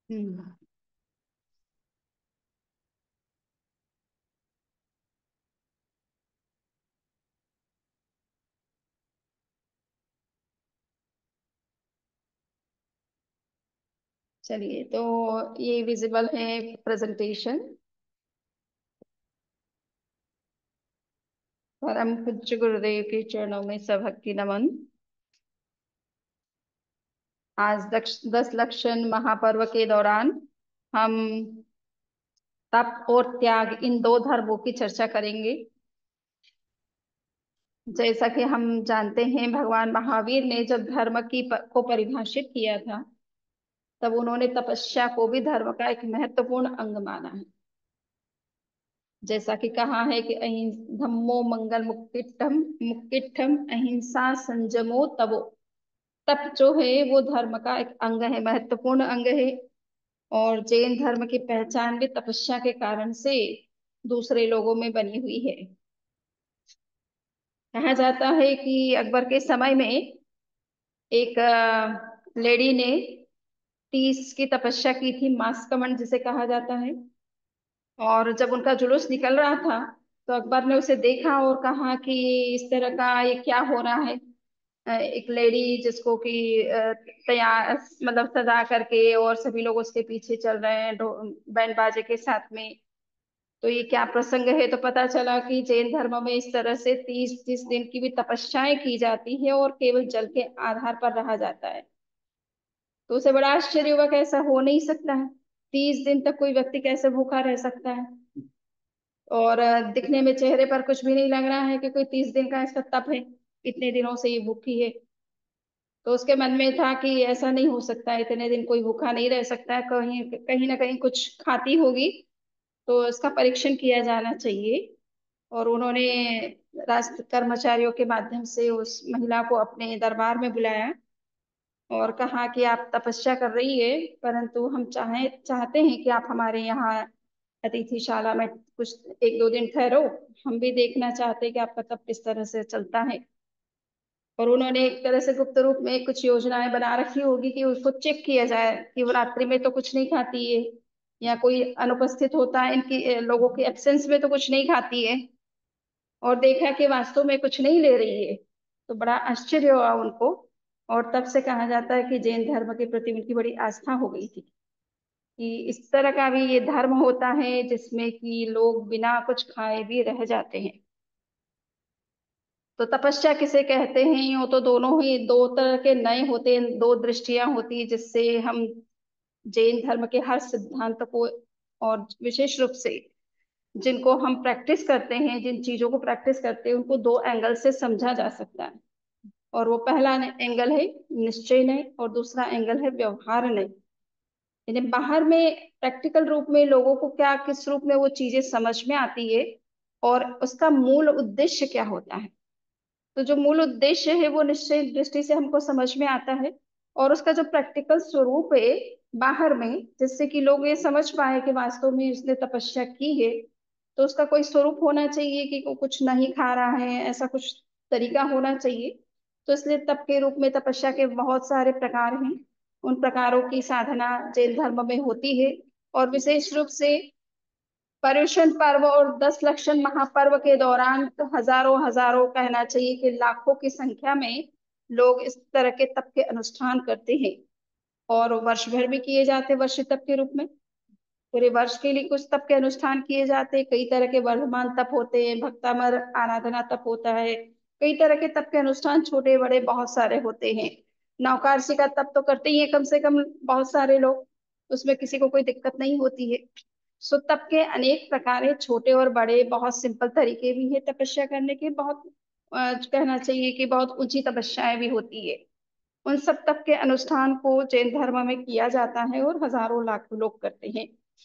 हम्म। चलिए, तो ये विजिबल है प्रेजेंटेशन। परम पूज्य गुरुदेव के चरणों में सभक्ति नमन। आज 10 लक्षण महापर्व के दौरान हम तप और त्याग इन दो धर्मों की चर्चा करेंगे। जैसा कि हम जानते हैं, भगवान महावीर ने जब धर्म को परिभाषित किया था, तब उन्होंने तपस्या को भी धर्म का एक महत्वपूर्ण अंग माना है। जैसा कि कहा है कि धम्मो मंगल मुक्तिट्ठम मुक्तिट्ठम अहिंसा संयमो तपो। तप जो है वो धर्म का एक अंग है, महत्वपूर्ण अंग है। और जैन धर्म की पहचान भी तपस्या के कारण से दूसरे लोगों में बनी हुई है। कहा जाता है कि अकबर के समय में एक लेडी ने 30 की तपस्या की थी, मास्कमण जिसे कहा जाता है। और जब उनका जुलूस निकल रहा था, तो अकबर ने उसे देखा और कहा कि इस तरह का ये क्या हो रहा है। एक लेडी जिसको कि तैयार मतलब सजा करके और सभी लोग उसके पीछे चल रहे हैं बैंड बाजे के साथ में। तो ये क्या प्रसंग है। तो पता चला कि जैन धर्म में इस तरह से 30 30 दिन की भी तपस्याएं की जाती है और केवल जल के आधार पर रहा जाता है। तो उसे बड़ा आश्चर्य हुआ कि ऐसा हो नहीं सकता है। 30 दिन तक कोई व्यक्ति कैसे भूखा रह सकता है। और दिखने में चेहरे पर कुछ भी नहीं लग रहा है कि कोई 30 दिन का इसका तप है, इतने दिनों से ये भूखी है। तो उसके मन में था कि ऐसा नहीं हो सकता, इतने दिन कोई भूखा नहीं रह सकता है, कहीं कहीं ना कहीं कुछ खाती होगी। तो इसका परीक्षण किया जाना चाहिए। और उन्होंने राष्ट्र कर्मचारियों के माध्यम से उस महिला को अपने दरबार में बुलाया और कहा कि आप तपस्या कर रही है, परंतु हम चाहते हैं कि आप हमारे यहाँ अतिथिशाला में कुछ 1 2 दिन ठहरो। हम भी देखना चाहते हैं कि आपका तप किस तरह से चलता है। और उन्होंने एक तरह से गुप्त रूप में कुछ योजनाएं बना रखी होगी कि उसको चेक किया जाए कि वो रात्रि में तो कुछ नहीं खाती है, या कोई अनुपस्थित होता है इनकी लोगों के एब्सेंस में तो कुछ नहीं खाती है। और देखा कि वास्तव में कुछ नहीं ले रही है। तो बड़ा आश्चर्य हुआ उनको। और तब से कहा जाता है कि जैन धर्म के प्रति उनकी बड़ी आस्था हो गई थी कि इस तरह का भी ये धर्म होता है जिसमें कि लोग बिना कुछ खाए भी रह जाते हैं। तो तपस्या किसे कहते हैं, वो तो दोनों ही दो तरह के नए होते हैं, दो दृष्टियां होती है जिससे हम जैन धर्म के हर सिद्धांत को, और विशेष रूप से जिनको हम प्रैक्टिस करते हैं, जिन चीजों को प्रैक्टिस करते हैं, उनको दो एंगल से समझा जा सकता है। और वो पहला एंगल है निश्चय नय, और दूसरा एंगल है व्यवहार नय। यानी बाहर में प्रैक्टिकल रूप में लोगों को क्या किस रूप में वो चीजें समझ में आती है, और उसका मूल उद्देश्य क्या होता है। तो जो मूल उद्देश्य है वो निश्चय दृष्टि से हमको समझ में आता है। और उसका जो प्रैक्टिकल स्वरूप है बाहर में, जिससे कि लोग ये समझ पाए कि वास्तव में उसने तपस्या की है, तो उसका कोई स्वरूप होना चाहिए कि वो कुछ नहीं खा रहा है, ऐसा कुछ तरीका होना चाहिए। तो इसलिए तप के रूप में तपस्या के बहुत सारे प्रकार हैं। उन प्रकारों की साधना जैन धर्म में होती है। और विशेष रूप से पर्युषण पर्व और 10 लक्षण महापर्व के दौरान तो हजारों हजारों, कहना चाहिए कि लाखों की संख्या में लोग इस तरह के तप के अनुष्ठान करते हैं। और वर्ष भर भी किए जाते हैं, वर्ष तप के रूप में। पूरे वर्ष के लिए कुछ तप के अनुष्ठान किए जाते हैं। कई तरह के वर्धमान तप होते हैं, भक्तामर आराधना तप होता है। कई तरह के तप के अनुष्ठान छोटे बड़े बहुत सारे होते हैं। नवकार्षी का तप तो करते ही है कम से कम बहुत सारे लोग, उसमें किसी को कोई दिक्कत नहीं होती है। सो तप के अनेक प्रकार है, छोटे और बड़े। बहुत सिंपल तरीके भी है तपस्या करने के, बहुत कहना चाहिए कि बहुत ऊंची तपस्याएं भी होती है। उन सब तप के अनुष्ठान को जैन धर्म में किया जाता है और हजारों लाखों लोग करते हैं।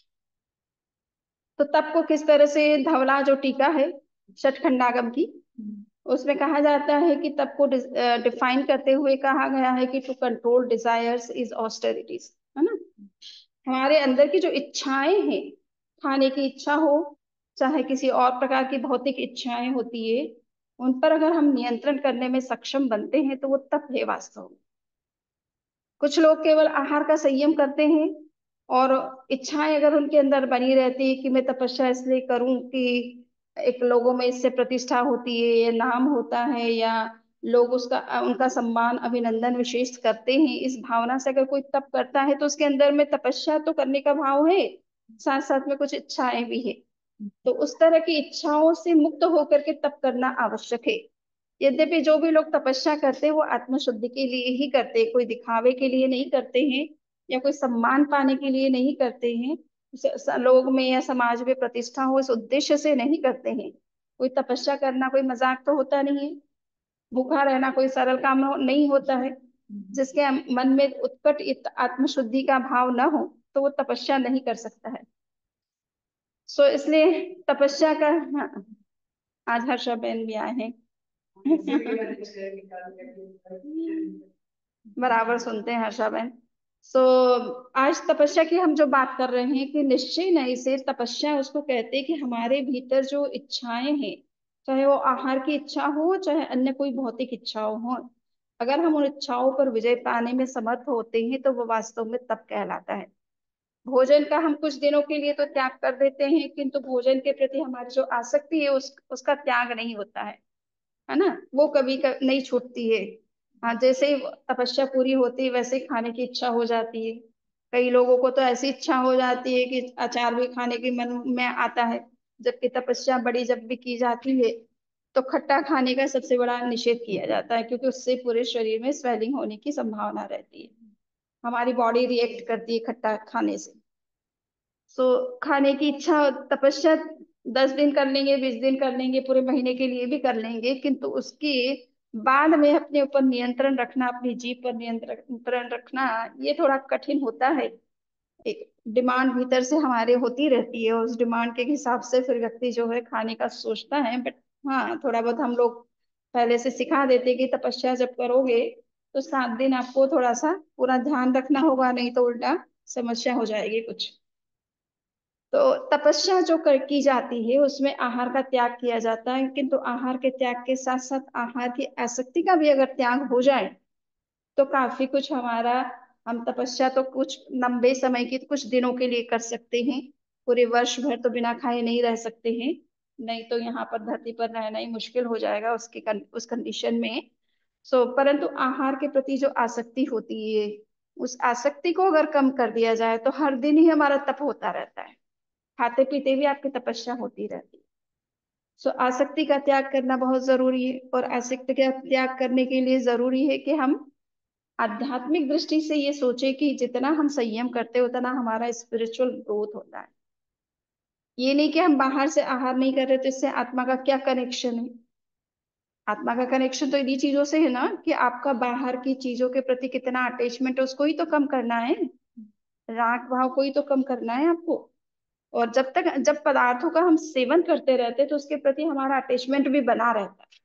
तो तप को किस तरह से, धवला जो टीका है षटखंडागम की, उसमें कहा जाता है कि तप को डिफाइन करते हुए कहा गया है कि to control desires is austerities, है ना। हमारे अंदर की जो इच्छाएं हैं, खाने की इच्छा हो, चाहे किसी और प्रकार की भौतिक इच्छाएं होती है, उन पर अगर हम नियंत्रण करने में सक्षम बनते हैं तो वो तप है वास्तव में। कुछ लोग केवल आहार का संयम करते हैं, और इच्छाएं अगर उनके अंदर बनी रहती है कि मैं तपस्या इसलिए करूं कि एक लोगों में इससे प्रतिष्ठा होती है या नाम होता है या लोग उसका उनका सम्मान अभिनंदन विशेष करते हैं, इस भावना से अगर कोई तप करता है तो उसके अंदर में तपस्या तो करने का भाव है, साथ साथ में कुछ इच्छाएं भी है। तो उस तरह की इच्छाओं से मुक्त होकर के तप करना आवश्यक है। यद्यपि जो भी लोग तपस्या करते हैं वो आत्मशुद्धि के लिए ही करते हैं, कोई दिखावे के लिए नहीं करते हैं या कोई सम्मान पाने के लिए नहीं करते हैं, लोग में या समाज में प्रतिष्ठा हो इस उद्देश्य से नहीं करते हैं। कोई तपस्या करना कोई मजाक तो होता नहीं है, भूखा रहना कोई सरल काम नहीं होता है। जिसके मन में उत्कट आत्मशुद्धि का भाव न हो तो वो तपस्या नहीं कर सकता है। सो इसलिए तपस्या का, हाँ, आज हर्षा बहन भी आए हैं। बराबर सुनते हैं हर्षा बहन। सो आज तपस्या की हम जो बात कर रहे हैं कि निश्चय नहीं से तपस्या उसको कहते हैं कि हमारे भीतर जो इच्छाएं हैं, चाहे वो आहार की इच्छा हो चाहे अन्य कोई भौतिक इच्छाओं हो, अगर हम उन इच्छाओं पर विजय पाने में समर्थ होते हैं तो वो वास्तव में तप कहलाता है। भोजन का हम कुछ दिनों के लिए तो त्याग कर देते हैं, किंतु भोजन के प्रति हमारी जो आसक्ति है उसका त्याग नहीं होता है ना, वो कभी नहीं छूटती है। हाँ, जैसे ही तपस्या पूरी होती है वैसे ही खाने की इच्छा हो जाती है। कई लोगों को तो ऐसी इच्छा हो जाती है कि अचार भी खाने की मन में आता है, जबकि तपस्या बड़ी जब भी की जाती है तो खट्टा खाने का सबसे बड़ा निषेध किया जाता है, क्योंकि उससे पूरे शरीर में स्वेलिंग होने की संभावना रहती है, हमारी बॉडी रिएक्ट करती है खट्टा खाने से। सो खाने की इच्छा, तपस्या 10 दिन कर लेंगे, 20 दिन कर लेंगे, पूरे महीने के लिए भी कर लेंगे, किंतु उसके बाद में अपने ऊपर नियंत्रण रखना, अपनी जीभ पर नियंत्रण रखना ये थोड़ा कठिन होता है। एक डिमांड भीतर से हमारे होती रहती है, उस डिमांड के हिसाब से फिर व्यक्ति जो है खाने का सोचता है। बट हाँ, थोड़ा बहुत हम लोग पहले से सिखा देते कि तपस्या जब करोगे तो 7 दिन आपको थोड़ा सा पूरा ध्यान रखना होगा, नहीं तो उल्टा समस्या हो जाएगी कुछ। तो तपस्या जो कर की जाती है उसमें आहार का त्याग किया जाता है, किंतु आहार के त्याग के साथ साथ आहार की आसक्ति का भी अगर त्याग हो जाए तो काफी कुछ हमारा, हम तपस्या तो कुछ लंबे समय की, कुछ दिनों के लिए कर सकते हैं, पूरे वर्ष भर तो बिना खाए नहीं रह सकते हैं। नहीं तो यहाँ पर धरती पर रहना ही मुश्किल हो जाएगा उस कंडीशन में। परंतु आहार के प्रति जो आसक्ति होती है, उस आसक्ति को अगर कम कर दिया जाए तो हर दिन ही हमारा तप होता रहता है, खाते पीते भी आपकी तपस्या होती रहती है। आसक्ति का त्याग करना बहुत जरूरी है, और आसक्ति का त्याग करने के लिए जरूरी है कि हम आध्यात्मिक दृष्टि से ये सोचे कि जितना हम संयम करते हैं उतना हमारा स्पिरिचुअल ग्रोथ होता है। ये नहीं कि हम बाहर से आहार नहीं कर रहे तो इससे आत्मा का क्या कनेक्शन है। आत्मा का कनेक्शन तो इन्हीं चीजों से है ना, कि आपका बाहर की चीजों के प्रति कितना अटैचमेंट है उसको ही तो कम करना है, राग भाव को ही तो कम करना है आपको। और जब पदार्थों का हम सेवन करते रहते हैं तो उसके प्रति हमारा अटैचमेंट भी बना रहता है।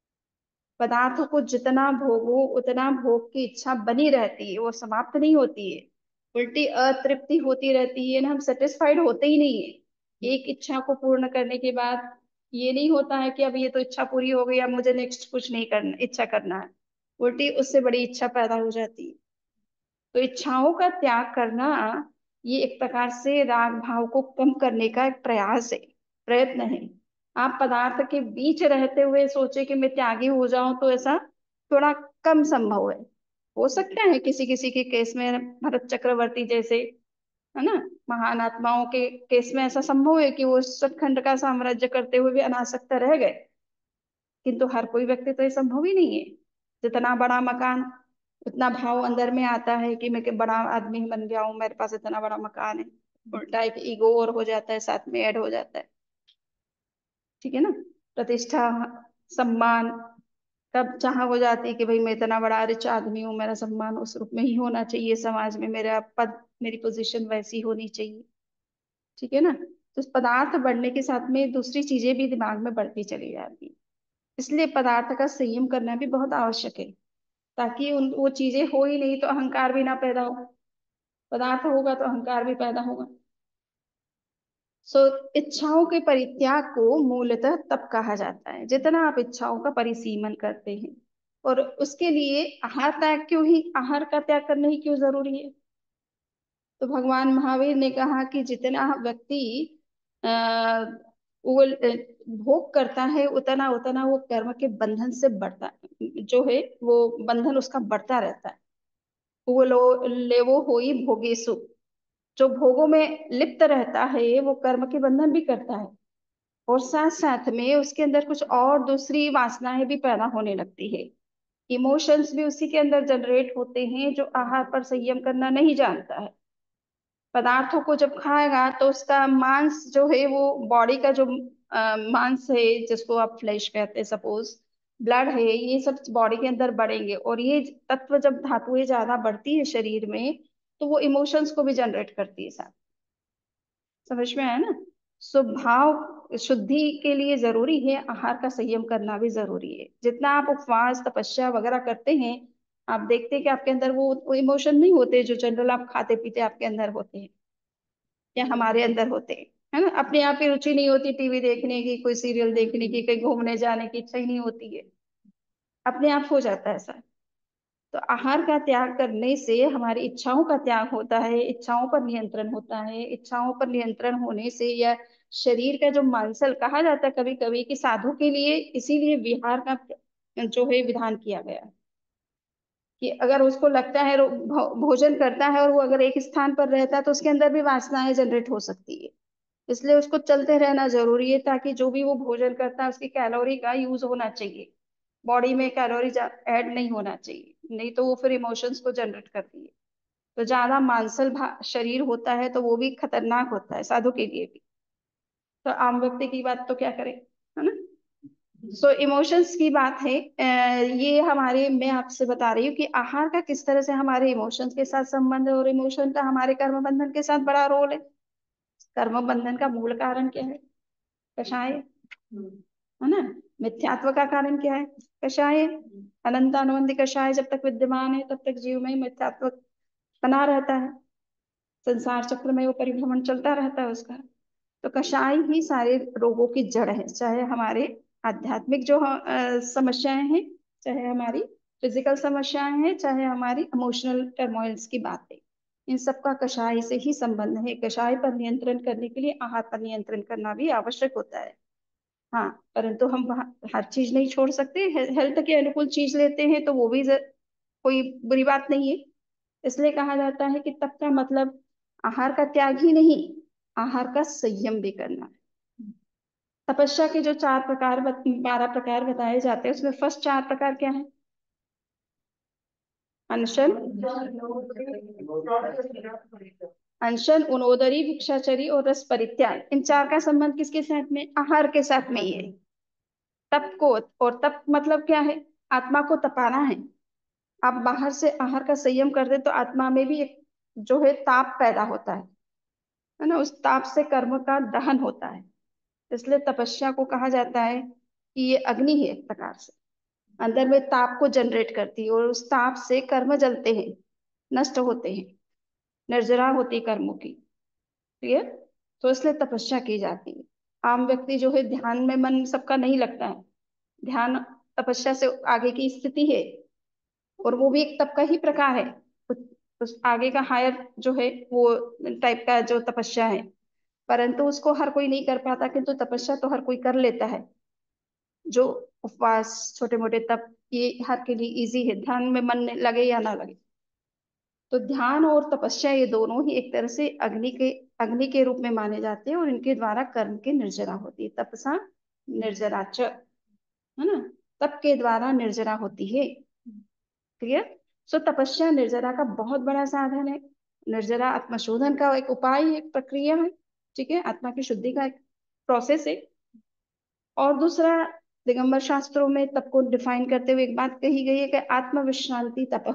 पदार्थों को जितना भोगो उतना भोग की इच्छा बनी रहती है, वो समाप्त नहीं होती है, उल्टी अतृप्ति होती रहती है ना, हम सेटिस्फाइड होते ही नहीं है। एक इच्छा को पूर्ण करने के बाद ये नहीं होता है कि अब ये तो इच्छा पूरी हो गई, अब मुझे नेक्स्ट कुछ नहीं करना, इच्छा करना है, उल्टी उससे बड़ी इच्छा पैदा हो जाती है। तो इच्छाओं का त्याग करना ये एक प्रकार से राग भाव को कम करने का एक प्रयास है, प्रयत्न है। आप पदार्थ के बीच रहते हुए सोचे कि मैं त्यागी हो जाऊं तो ऐसा थोड़ा कम संभव है। हो सकता है किसी किसी के केस में, भरत चक्रवर्ती जैसे, है ना, महान आत्माओं के केस में ऐसा संभव है कि वो सतखंड का साम्राज्य करते हुए भी अनासक्त रह गए, किंतु हर कोई व्यक्ति तो ये संभव ही नहीं है। जितना बड़ा मकान उतना भाव अंदर में आता है कि मैं कि बड़ा आदमी बन गया हूँ, मेरे पास इतना बड़ा मकान है, उल्टा एक ईगो और हो जाता है, साथ में ऐड हो जाता है। ठीक है ना, प्रतिष्ठा, सम्मान तब जहाँ हो जाती है कि भाई मैं इतना बड़ा रिच आदमी हूँ, मेरा सम्मान उस रूप में ही होना चाहिए, समाज में मेरा पद, मेरी पोजीशन वैसी होनी चाहिए। ठीक है ना, तो इस पदार्थ बढ़ने के साथ में दूसरी चीजें भी दिमाग में बढ़ती चली जाती है। इसलिए पदार्थ का संयम करना भी बहुत आवश्यक है, ताकि उन वो चीजें हो ही नहीं तो अहंकार भी ना पैदा हो, पदार्थ होगा तो अहंकार भी पैदा होगा। सो इच्छाओं के परित्याग को मूलतः तप कहा जाता है, जितना आप इच्छाओं का परिसीमन करते हैं। और उसके लिए आहार त्याग क्यों, ही आहार का त्याग करना ही क्यों जरूरी है? तो भगवान महावीर ने कहा कि जितना व्यक्ति आ, वो भोग करता है, उतना उतना वो कर्म के बंधन से बढ़ता जो है, वो बंधन उसका बढ़ता रहता है। वो लो लेवो होई भोगेसु, जो भोगों में लिप्त रहता है वो कर्म के बंधन भी करता है, और साथ साथ में उसके अंदर कुछ और दूसरी वासनाएं भी पैदा होने लगती है। इमोशंस भी उसी के अंदर जनरेट होते हैं, जो आहार पर संयम करना नहीं जानता है। पदार्थों को जब खाएगा तो उसका मांस जो है, वो बॉडी का जो मांस है, जिसको आप फ्लैश कहते हैं सपोज, ब्लड है, ये सब बॉडी के अंदर बढ़ेंगे, और ये तत्व जब धातुएं ज्यादा बढ़ती है शरीर में, तो वो इमोशंस को भी जनरेट करती है साथ। समझ में आया ना? स्वभाव शुद्धि के लिए जरूरी है आहार का संयम करना भी जरूरी है। जितना आप उपवास तपस्या वगैरह करते हैं, आप देखते हैं कि आपके अंदर वो इमोशन नहीं होते जो जनरल आप खाते पीते आपके अंदर होते हैं या हमारे अंदर होते हैं। है ना? अपने आप ही रुचि नहीं होती टीवी देखने की, कोई सीरियल देखने की, कहीं घूमने जाने की इच्छा ही नहीं होती है, अपने आप हो जाता है ऐसा। तो आहार का त्याग करने से हमारी इच्छाओं का त्याग होता है, इच्छाओं पर नियंत्रण होता है। इच्छाओं पर नियंत्रण होने से, या शरीर का जो मांसल कहा जाता है कभी कभी कि साधु के लिए इसीलिए विहार का जो है विधान किया गया है, कि अगर उसको लगता है भोजन करता है और वो अगर एक स्थान पर रहता है तो उसके अंदर भी वासनाएं जनरेट हो सकती है। इसलिए उसको चलते रहना जरूरी है, ताकि जो भी वो भोजन करता है उसकी कैलोरी का यूज होना चाहिए, बॉडी में कैलोरी ऐड नहीं होना चाहिए, नहीं तो वो फिर इमोशंस को जनरेट करती है। तो ज्यादा मांसल शरीर होता है तो वो भी खतरनाक होता है साधु के लिए भी। तो आम व्यक्ति की बात तो क्या करें, है ना? सो इमोशंस की बात है। ये हमारे, मैं आपसे बता रही हूँ कि आहार का किस तरह से हमारे इमोशंस के साथ संबंध है, और इमोशन का हमारे कर्म बंधन के साथ बड़ा रोल है। कर्म बंधन का मूल कारण क्या है? कषाय, है ना? मिथ्यात्व का कारण क्या है? कषाय। अनंत अनुबंध कषाय जब तक विद्यमान है तब तक जीव में मिथ्यात्व बना रहता है, संसार चक्र में वो परिभ्रमण चलता रहता है उसका। तो कषाय ही सारे रोगों की जड़ है, चाहे हमारे आध्यात्मिक जो समस्याएं हैं, चाहे हमारी फिजिकल समस्याएं हैं, चाहे हमारी इमोशनल टर्मोइल्स की बात है। इन सबका कषाय से ही संबंध है। कषाय पर नियंत्रण करने के लिए आहार पर नियंत्रण करना भी आवश्यक होता है। हाँ, परंतु हम हर चीज नहीं छोड़ सकते। हेल्थ के अनुकूल चीज लेते हैं तो वो भी कोई बुरी बात नहीं है। इसलिए कहा जाता है कि तप का मतलब आहार का त्याग ही नहीं, आहार का संयम भी करना है। तपस्या के जो 4 प्रकार 12 प्रकार बताए जाते हैं, उसमें फर्स्ट 4 प्रकार क्या है? अनशन, अनशन, उनोदरी, भिक्षाचरी और रस परित्याग। इन चार का संबंध किसके साथ में? आहार के साथ में ही है। तप को, और तप मतलब क्या है? आत्मा को तपाना है। आप बाहर से आहार का संयम कर दे तो आत्मा में भी एक जो है ताप पैदा होता है ना? उस ताप से कर्म का दहन होता है। इसलिए तपस्या को कहा जाता है कि ये अग्नि है एक प्रकार से, अंदर में ताप को जनरेट करती है, और उस ताप से कर्म जलते हैं, नष्ट होते हैं, निर्जरा होती है कर्मों की। ठीक है? तो इसलिए तपस्या की जाती है। आम व्यक्ति जो है, ध्यान में मन सबका नहीं लगता है। ध्यान तपस्या से आगे की स्थिति है, और वो भी एक तप का ही प्रकार है। उस आगे का हायर जो है वो टाइप का जो तपस्या है, परंतु उसको हर कोई नहीं कर पाता, किंतु तपस्या तो हर कोई कर लेता है। जो उपवास, छोटे मोटे तप, ये हर के लिए इजी है, ध्यान में मन लगे या ना लगे। तो ध्यान और तपस्या ये दोनों ही एक तरह से अग्नि के रूप में माने जाते हैं, और इनके द्वारा कर्म की निर्जरा होती है। तपसा निर्जराच, है ना? तप के द्वारा निर्जरा होती है। क्लियर? सो तपस्या निर्जरा का बहुत बड़ा साधन है। निर्जरा आत्मशोधन का एक उपाय है, एक प्रक्रिया है। ठीक है? आत्मा की शुद्धि का एक प्रोसेस है। और दूसरा, दिगंबर शास्त्रों में तप को डिफाइन करते हुए एक बात कही गई है कि आत्म विश्रांति तपः।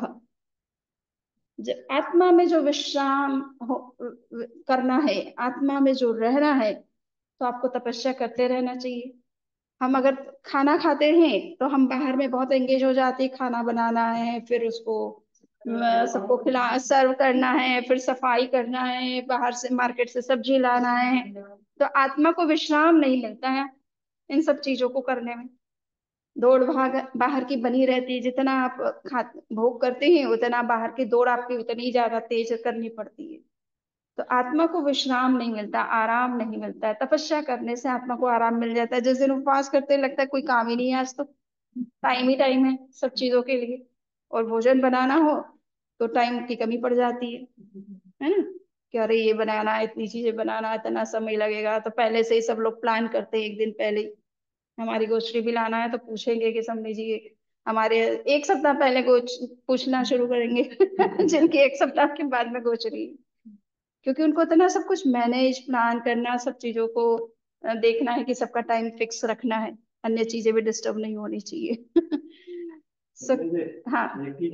आत्मा में जो विश्राम करना है, आत्मा में जो रहना है, तो आपको तपस्या करते रहना चाहिए। हम अगर खाना खाते हैं तो हम बाहर में बहुत एंगेज हो जाते हैं, खाना बनाना है, फिर उसको सबको खिला सर्व करना है, फिर सफाई करना है, बाहर से मार्केट से सब्जी लाना है। तो आत्मा को विश्राम नहीं मिलता है इन सब चीजों को करने में। दौड़ भाग बाहर की बनी रहती है, जितना आप खा भोग करते हैं उतना बाहर की दौड़ आपकी उतनी ही ज्यादा तेज करनी पड़ती है। तो आत्मा को विश्राम नहीं मिलता, आराम नहीं मिलता है। तपस्या करने से आत्मा को आराम मिल जाता है। जिस दिन उपवास करते लगता है कोई काम ही नहीं है, आज तो टाइम ही टाइम है सब चीजों के लिए। और भोजन बनाना हो तो टाइम की कमी पड़ जाती है ना। कि अरे ये बनाना है, इतनी चीजें बनाना है, इतना समय लगेगा, तो पहले से ही सब लोग प्लान करते हैं एक दिन पहले ही। हमारी गोश्री भी लाना है तो पूछेंगे कि समझ लीजिए हमारे एक सप्ताह पहले गोच पूछना शुरू करेंगे जिनकी एक सप्ताह के बाद में गोचरी। क्योंकि उनको इतना सब कुछ मैनेज प्लान करना, सब चीजों को देखना है कि सबका टाइम फिक्स रखना है, अन्य चीजें भी डिस्टर्ब नहीं होनी चाहिए। सो हाँ,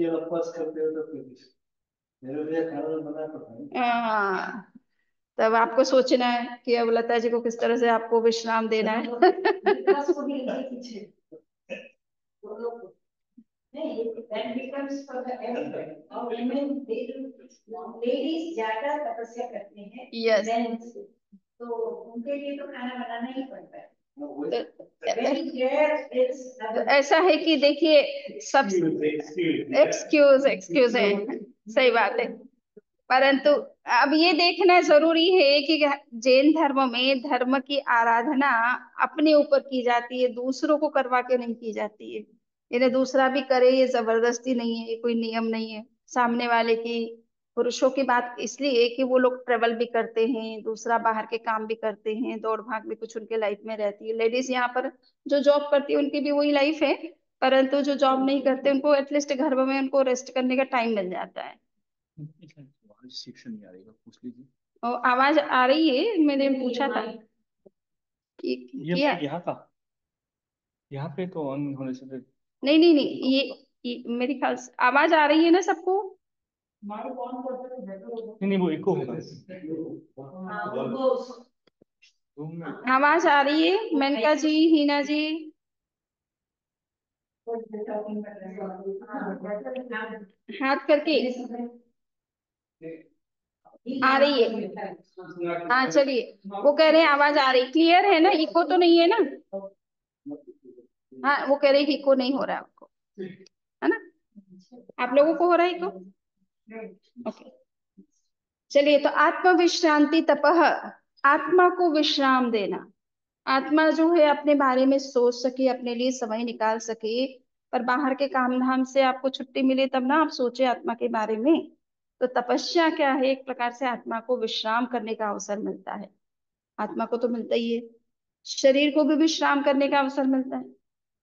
हाँ, तब आपको सोचना है कि अब लता जी को किस तरह से आपको विश्राम देना है। यस, तो उनके लिए तो खाना बनाना ही पड़ता है। तो ऐसा है कि देखिए सब एक्सक्यूज एक्सक्यूज है, सही बात है। परंतु अब ये देखना जरूरी है कि जैन धर्म में धर्म की आराधना अपने ऊपर की जाती है, दूसरों को करवा के नहीं की जाती है। इन्हें दूसरा भी करे ये जबरदस्ती नहीं है, ये कोई नियम नहीं है सामने वाले की। पुरुषों की बात इसलिए कि वो लोग ट्रेवल भी करते हैं, दूसरा बाहर के काम भी करते हैं, दौड़ भाग भी कुछ उनके लाइफ में रहती है। लेडीज यहाँ पर जो जॉब करती है उनकी भी वही लाइफ है, परंतु जो जॉब नहीं करते उनको एटलीस्ट घर में उनको रेस्ट करने का टाइम मिल जाता है। शिक्षण नहीं आ रही पूछ लीजिए। और आवाज आ रही है, मैंने पूछा था कि किया। यहाँ का, यहाँ पे तो ऑन होने से फिर। नहीं नहीं नहीं, ये मेरे ख्याल से आवाज आ रही है ना सबको। नहीं नहीं, वो इको होगा रूम में। आवाज आ रही है मेनका जी, हीना जी। हाथ करके आ रही है। हाँ चलिए, वो कह रहे हैं आवाज आ रही, क्लियर है ना, इको तो नहीं है ना। हाँ, वो कह रहे हैं इको नहीं हो रहा है आपको, है ना। आप लोगों को हो रहा है इको? ओके, चलिए। तो आत्म विश्रांति तपह, आत्मा को विश्राम देना। आत्मा जो है अपने बारे में सोच सके, अपने लिए समय निकाल सके। पर बाहर के काम धाम से आपको छुट्टी मिले तब ना आप सोचे आत्मा के बारे में। तो तपस्या क्या है, एक प्रकार से आत्मा को विश्राम करने का अवसर मिलता है। आत्मा को तो मिलता ही है, शरीर को भी विश्राम करने का अवसर मिलता है,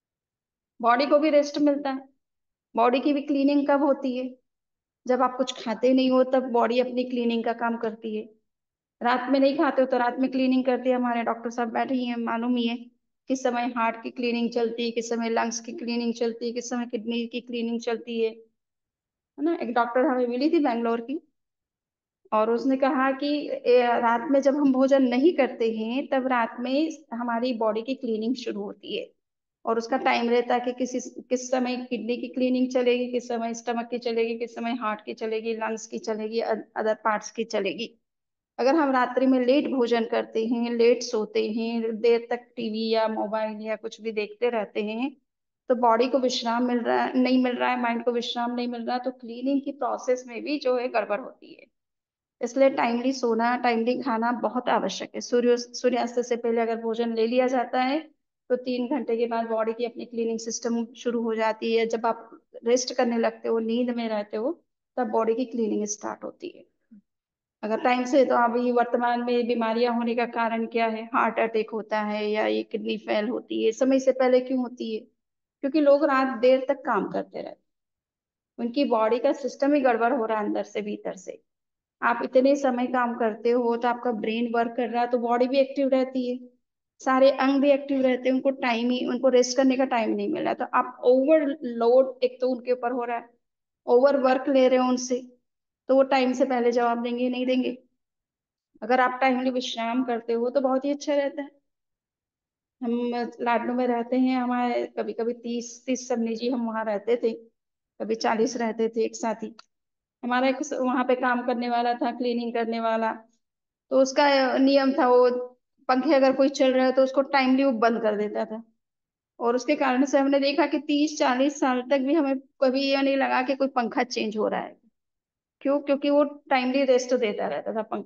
बॉडी को भी रेस्ट मिलता है। बॉडी की भी क्लीनिंग कब होती है? जब आप कुछ खाते नहीं हो तब बॉडी अपनी क्लीनिंग का काम करती है। रात में नहीं खाते हो तो रात में क्लीनिंग करती है। हमारे डॉक्टर साहब बैठे ही हैं, मालूम ही है। किस समय हार्ट की क्लीनिंग चलती है, किस समय लंग्स की क्लीनिंग चलती है, किस समय किडनी की क्लीनिंग चलती है ना। एक डॉक्टर हमें मिली थी बैंगलोर की, और उसने कहा कि रात में जब हम भोजन नहीं करते हैं तब रात में हमारी बॉडी की क्लीनिंग शुरू होती है। और उसका टाइम रहता है कि किस समय किडनी की क्लीनिंग चलेगी, किस समय स्टमक की चलेगी, किस समय हार्ट की चलेगी, लंग्स की चलेगी, अदर पार्ट्स की चलेगी। अगर हम रात्रि में लेट भोजन करते हैं, लेट सोते हैं, देर तक टीवी या मोबाइल या कुछ भी देखते रहते हैं, तो बॉडी को विश्राम मिल रहा है नहीं मिल रहा है, माइंड को विश्राम नहीं मिल रहा, तो क्लीनिंग की प्रोसेस में भी जो है गड़बड़ होती है। इसलिए टाइमली सोना, टाइमली खाना बहुत आवश्यक है। सूर्यास्त से पहले अगर भोजन ले लिया जाता है तो 3 घंटे के बाद बॉडी की अपनी क्लीनिंग सिस्टम शुरू हो जाती है। जब आप रेस्ट करने लगते हो, नींद में रहते हो, तब बॉडी की क्लीनिंग स्टार्ट होती है। अगर टाइम से, तो अभी वर्तमान में बीमारियां होने का कारण क्या है? हार्ट अटैक होता है या ये किडनी फेल होती है, समय से पहले क्यों होती है? क्योंकि लोग रात देर तक काम करते रहते, उनकी बॉडी का सिस्टम ही गड़बड़ हो रहा है अंदर से भीतर से। आप इतने समय काम करते हो तो आपका ब्रेन वर्क कर रहा है, तो बॉडी भी एक्टिव रहती है, सारे अंग भी एक्टिव रहते हैं, उनको टाइम ही, उनको रेस्ट करने का टाइम नहीं मिल रहा। तो आप ओवरलोड एक तो उनके ऊपर हो रहा है, ओवर वर्क ले रहे हो उनसे, तो वो टाइम से पहले जवाब देंगे नहीं देंगे। अगर आप टाइमली विश्राम करते हो तो बहुत ही अच्छा रहता है। हम लाडनू में रहते हैं, हमारे कभी कभी 30 सबनी जी हम वहाँ रहते थे, कभी 40 रहते थे एक साथ ही। हमारा एक वहाँ पे काम करने वाला था, क्लीनिंग करने वाला, तो उसका नियम था, वो पंखे अगर कोई चल रहा है तो उसको टाइमली वो बंद कर देता था। और उसके कारण से हमने देखा कि 30-40 साल तक भी हमें कभी ये नहीं लगा कि कोई पंखा चेंज हो रहा है। क्यों? क्योंकि वो टाइमली रेस्ट देता रहता था पंखे को।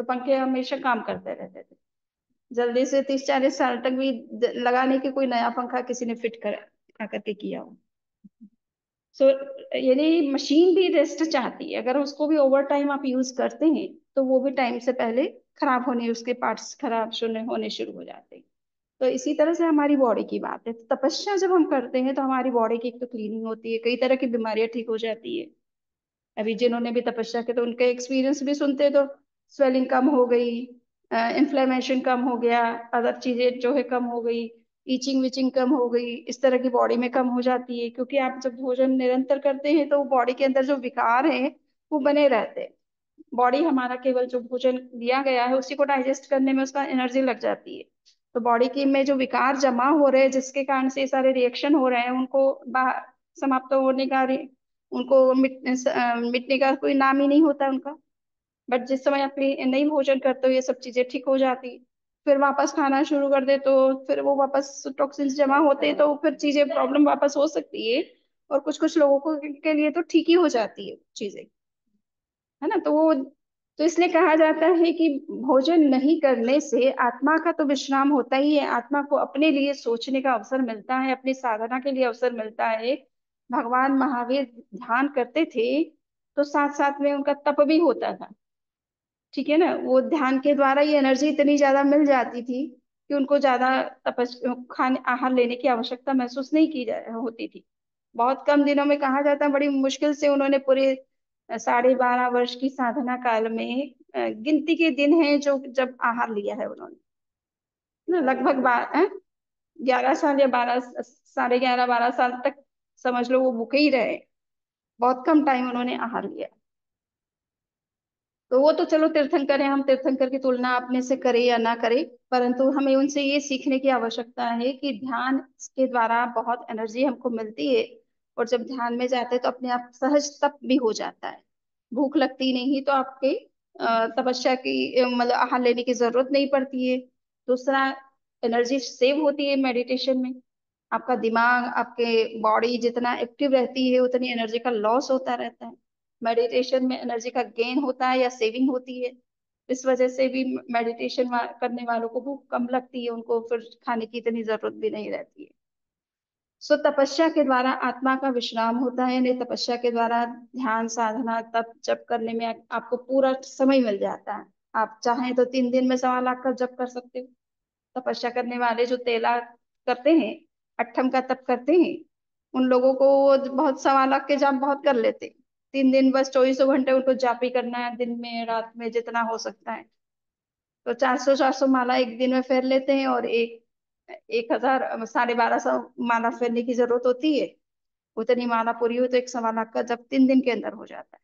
तो पंखे हमेशा काम करते रहते थे। जल्दी से 30-40 साल तक भी लगाने की कोई नया पंखा किसी ने फिट कर करके किया हो। सो यानी मशीन भी रेस्ट चाहती है, अगर उसको भी ओवर टाइम आप यूज करते हैं तो वो भी टाइम से पहले खराब होने, उसके पार्ट्स खराब होने होने शुरू हो जाते हैं। तो इसी तरह से हमारी बॉडी की बात है, तो तपस्या जब हम करते हैं तो हमारी बॉडी की एक तो क्लीनिंग होती है, कई तरह की बीमारियां ठीक हो जाती है। अभी जिन्होंने भी तपस्या की तो उनके एक्सपीरियंस भी सुनते हैं, तो स्वेलिंग कम हो गई, इन्फ्लेमेशन कम हो गया, अदर चीजें जो है कम हो गई, ईचिंग विचिंग कम हो गई, इस तरह की बॉडी में कम हो जाती है। क्योंकि आप जब भोजन निरंतर करते हैं तो बॉडी के अंदर जो विकार हैं वो बने रहते हैं। बॉडी हमारा केवल जो भोजन दिया गया है उसी को डाइजेस्ट करने में उसका एनर्जी लग जाती है। तो बॉडी की में जो विकार जमा हो रहे हैं जिसके कारण से ये सारे रिएक्शन हो रहे हैं उनको बाहर समाप्त होने का उनको मिटने का कोई नाम ही नहीं होता उनका। बट जिस समय आप नहीं भोजन करते हो ये सब चीजें ठीक हो जाती, फिर वापस खाना शुरू कर दे तो फिर वो वापस टॉक्सिन्स जमा होते हैं तो फिर चीजें प्रॉब्लम वापस हो सकती है। और कुछ कुछ लोगों को के लिए तो ठीक ही हो जाती है चीजें, है ना। तो वो तो इसलिए कहा जाता है कि भोजन नहीं करने से आत्मा का तो विश्राम होता ही है, आत्मा को अपने लिए सोचने का अवसर मिलता है, अपनी साधना के लिए अवसर मिलता है। भगवान महावीर ध्यान करते थे तो साथ साथ में उनका तप भी होता था, ठीक है ना। वो ध्यान के द्वारा ये एनर्जी इतनी ज्यादा मिल जाती थी कि उनको ज्यादा तपस खाने आहार लेने की आवश्यकता महसूस नहीं की जा होती थी। बहुत कम दिनों में, कहा जाता है बड़ी मुश्किल से उन्होंने पूरे 12.5 वर्ष की साधना काल में गिनती के दिन हैं जो जब आहार लिया है उन्होंने, ना लगभग 11 साल या 11.5 12 साल तक समझ लो वो भूखे ही रहे। बहुत कम टाइम उन्होंने आहार लिया। तो वो तो चलो तीर्थंकर है, हम तीर्थंकर की तुलना अपने से करें या ना करें, परंतु हमें उनसे ये सीखने की आवश्यकता है कि ध्यान के द्वारा बहुत एनर्जी हमको मिलती है। और जब ध्यान में जाते हैं तो अपने आप सहज तप भी हो जाता है, भूख लगती नहीं तो आपके तपस्या की मतलब आहार लेने की जरूरत नहीं पड़ती है। दूसरा, एनर्जी सेव होती है मेडिटेशन में। आपका दिमाग, आपके बॉडी जितना एक्टिव रहती है उतनी एनर्जी का लॉस होता रहता है। मेडिटेशन में एनर्जी का गेन होता है या सेविंग होती है। इस वजह से भी मेडिटेशन करने वालों को भूख कम लगती है, उनको फिर खाने की इतनी जरूरत भी नहीं रहती है। सो तपस्या के द्वारा आत्मा का विश्राम होता है, यानी तपस्या के द्वारा ध्यान साधना तप जप करने में आपको पूरा समय मिल जाता है। आप चाहें तो 3 दिन में 1.25 लाख का जप कर सकते हो। तपस्या करने वाले जो तेला करते हैं, अट्ठम का तप करते हैं, उन लोगों को बहुत 1.25 लाख के जाप बहुत कर लेते हैं। 3 दिन बस 2400 घंटे उनको जाप ही करना है, दिन में रात में जितना हो सकता है। तो 400-400 माला एक दिन में फेर लेते हैं, और 1,000 1250 माला फेरने की जरूरत होती है। उतनी माला पूरी हो तो एक 1.25 लाख का जब 3 दिन के अंदर हो जाता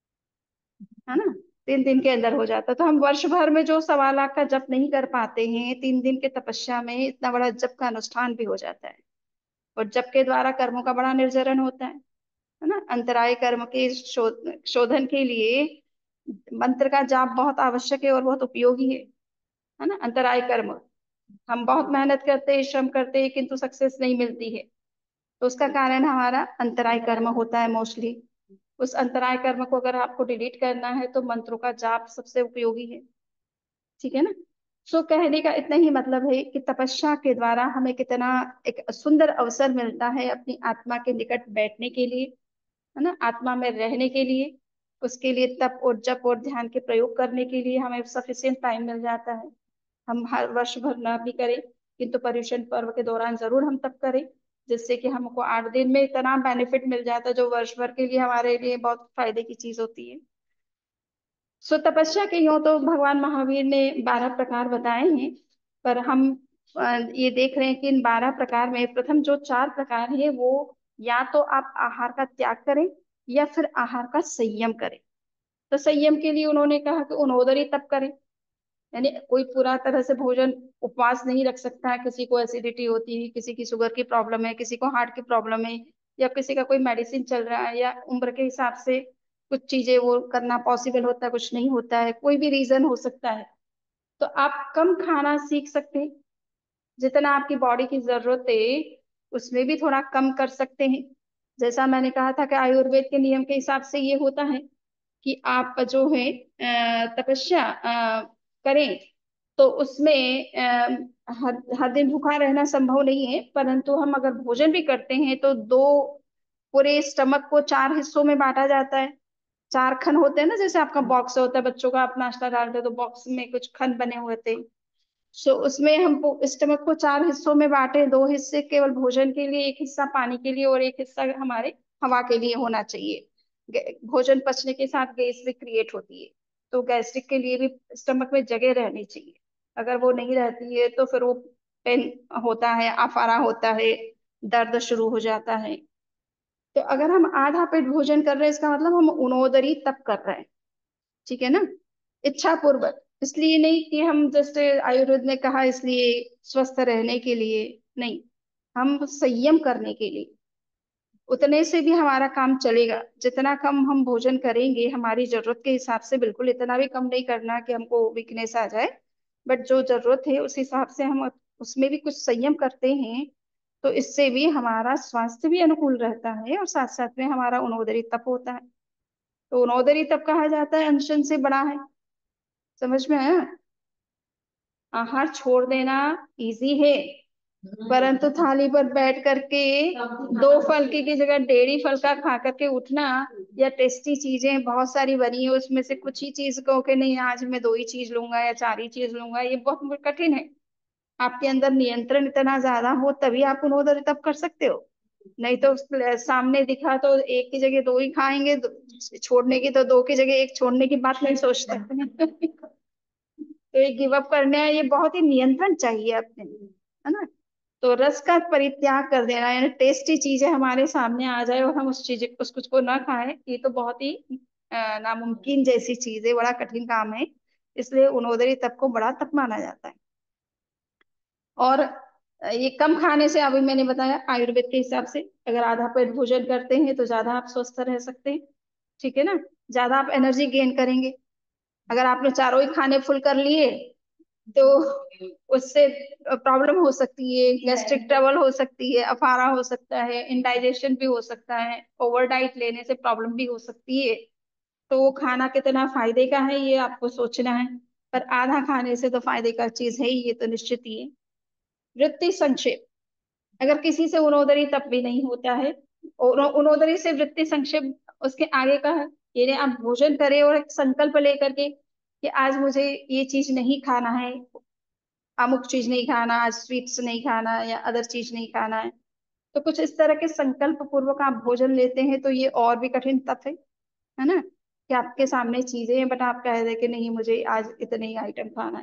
है ना। 3 दिन के अंदर हो जाता है। तो हम वर्ष भर में जो 1.25 लाख का जप नहीं कर पाते हैं, 3 दिन के तपस्या में इतना बड़ा जप का अनुष्ठान भी हो जाता है। और जप के द्वारा कर्मों का बड़ा निर्जरण होता है ना। अंतराय कर्म के शोधन के लिए मंत्र का जाप बहुत आवश्यक है और बहुत उपयोगी है ना। अंतराय कर्म, हम बहुत मेहनत करते हैं, श्रम करते हैं, किंतु सक्सेस नहीं मिलती है, तो उसका कारण हमारा अंतराय कर्म होता है मोस्टली। उस अंतराय कर्म को अगर आपको डिलीट करना है तो मंत्रों का जाप सबसे उपयोगी है, ठीक है ना। सो कहने का इतना ही मतलब है कि तपस्या के द्वारा हमें कितना एक सुंदर अवसर मिलता है अपनी आत्मा के निकट बैठने के लिए, है ना, आत्मा में रहने के लिए। उसके लिए तप और जप और ध्यान के प्रयोग करने के लिए हमें सफिशिएंट टाइम मिल जाता है। हम हर वर्ष भर ना भी करें किंतु पर्युषण पर्व के दौरान जरूर हम तप करें, जिससे कि हमको 8 दिन में इतना बेनिफिट मिल जाता है जो वर्ष भर के लिए हमारे लिए बहुत फायदे की चीज होती है। सो तपस्या के यूं तो भगवान महावीर ने 12 प्रकार बताए हैं, पर हम ये देख रहे हैं कि इन 12 प्रकार में प्रथम जो 4 प्रकार है वो या तो आप आहार का त्याग करें या फिर आहार का संयम करें। तो संयम के लिए उन्होंने कहा कि उनोदरी तप करें, यानी कोई पूरा तरह से भोजन उपवास नहीं रख सकता है। किसी को एसिडिटी होती है, किसी की शुगर की प्रॉब्लम है, किसी को हार्ट की प्रॉब्लम है, या किसी का कोई मेडिसिन चल रहा है, या उम्र के हिसाब से कुछ चीजें वो करना पॉसिबल होता है, कुछ नहीं होता है, कोई भी रीजन हो सकता है। तो आप कम खाना सीख सकते हैं, जितना आपकी बॉडी की जरूरत है उसमें भी थोड़ा कम कर सकते हैं। जैसा मैंने कहा था कि आयुर्वेद के नियम के हिसाब से ये होता है कि आप जो है तपस्या करें, तो उसमें हर हर दिन भूखा रहना संभव नहीं है, परंतु हम अगर भोजन भी करते हैं तो दो, पूरे स्टमक को चार हिस्सों में बांटा जाता है। चार खन होते हैं ना, जैसे आपका बॉक्स होता है, बच्चों का आप नाश्ता डालते हैं तो बॉक्स में कुछ खन बने हुए थे। सो उसमें हम स्टमक को चार हिस्सों में बांटे, दो हिस्से केवल भोजन के लिए, एक हिस्सा पानी के लिए, और एक हिस्सा हमारे हवा के लिए होना चाहिए। भोजन पचने के साथ गैस भी क्रिएट होती है, तो गैस्ट्रिक के लिए भी स्टमक में जगह रहनी चाहिए। अगर वो नहीं रहती है तो फिर वो पेन होता है, आफारा होता है, दर्द शुरू हो जाता है। तो अगर हम आधा पेट भोजन कर रहे हैं, इसका मतलब हम उनोदरी तप कर रहे हैं। ठीक है ना? इच्छा पूर्वक, इसलिए नहीं कि हम जैसे आयुर्वेद ने कहा इसलिए स्वस्थ रहने के लिए, नहीं, हम संयम करने के लिए। उतने से भी हमारा काम चलेगा, जितना कम हम भोजन करेंगे हमारी जरूरत के हिसाब से, बिल्कुल इतना भी कम नहीं करना कि हमको वीकनेस आ जाए, बट जो जरूरत है उस हिसाब से हम उसमें भी कुछ संयम करते हैं, तो इससे भी हमारा स्वास्थ्य भी अनुकूल रहता है, और साथ साथ में हमारा उनोदरी तप होता है। तो उनोदरी तप कहा जाता है अनशन से बड़ा है। समझ में आया? आहार छोड़ देना इजी है, परंतु थाली पर बैठ करके दो फल की जगह डेढ़ी फल का खा करके उठना, या टेस्टी चीजें बहुत सारी बनी है उसमें से कुछ ही चीज कहो कि नहीं आज मैं दो ही चीज लूंगा या चार ही चीज लूंगा, ये बहुत कठिन है। आपके अंदर नियंत्रण इतना ज्यादा हो तभी आप उन्होंने तब कर सकते हो। नहीं तो सामने दिखा तो एक की जगह दो ही खाएंगे, छोड़ने की तो दो की जगह एक छोड़ने की बात नहीं सोचते। तो ये गिव अप करने हैं, ये बहुत ही नियंत्रण चाहिए अपने, है ना? तो रस का परित्याग कर देना, यानी टेस्टी चीजें हमारे सामने आ जाए और हम उस कुछ को ना खाएं, ये तो बहुत ही नामुमकिन जैसी चीज है, बड़ा कठिन काम है। इसलिए उनोदरी तप को बड़ा तप माना जाता है। और ये कम खाने से, अभी मैंने बताया आयुर्वेद के हिसाब से, अगर आधा पेट भोजन करते हैं तो ज्यादा आप स्वस्थ रह सकते हैं। ठीक है ना? ज्यादा आप एनर्जी गेन करेंगे। अगर आपने चारों ही खाने फुल कर लिए तो उससे प्रॉब्लम हो सकती है, गैस्ट्रिक ट्रबल हो सकती है, अफारा हो सकता है, इंडाइजेशन भी हो सकता है, ओवर डाइट लेने से प्रॉब्लम भी हो सकती है। तो वो खाना कितना फायदे का है ये आपको सोचना है। पर आधा खाने से तो फायदे का चीज है ही, ये तो निश्चित ही है। वृत्ति संक्षेप, अगर किसी से उनोदरी तप भी नहीं होता है, और उनोदरी से वृत्ति संक्षेप उसके आगे का है, ये आप भोजन करें और एक संकल्प लेकर के कि आज मुझे ये चीज नहीं खाना है, अमुक चीज नहीं खाना, आज स्वीट्स नहीं खाना या अदर चीज नहीं खाना है, तो कुछ इस तरह के संकल्प पूर्वक आप भोजन लेते हैं, तो ये और भी कठिन तप है ना? कि आपके सामने चीजें हैं बट आप कह रहे कि नहीं मुझे आज इतने ही आइटम खाना है।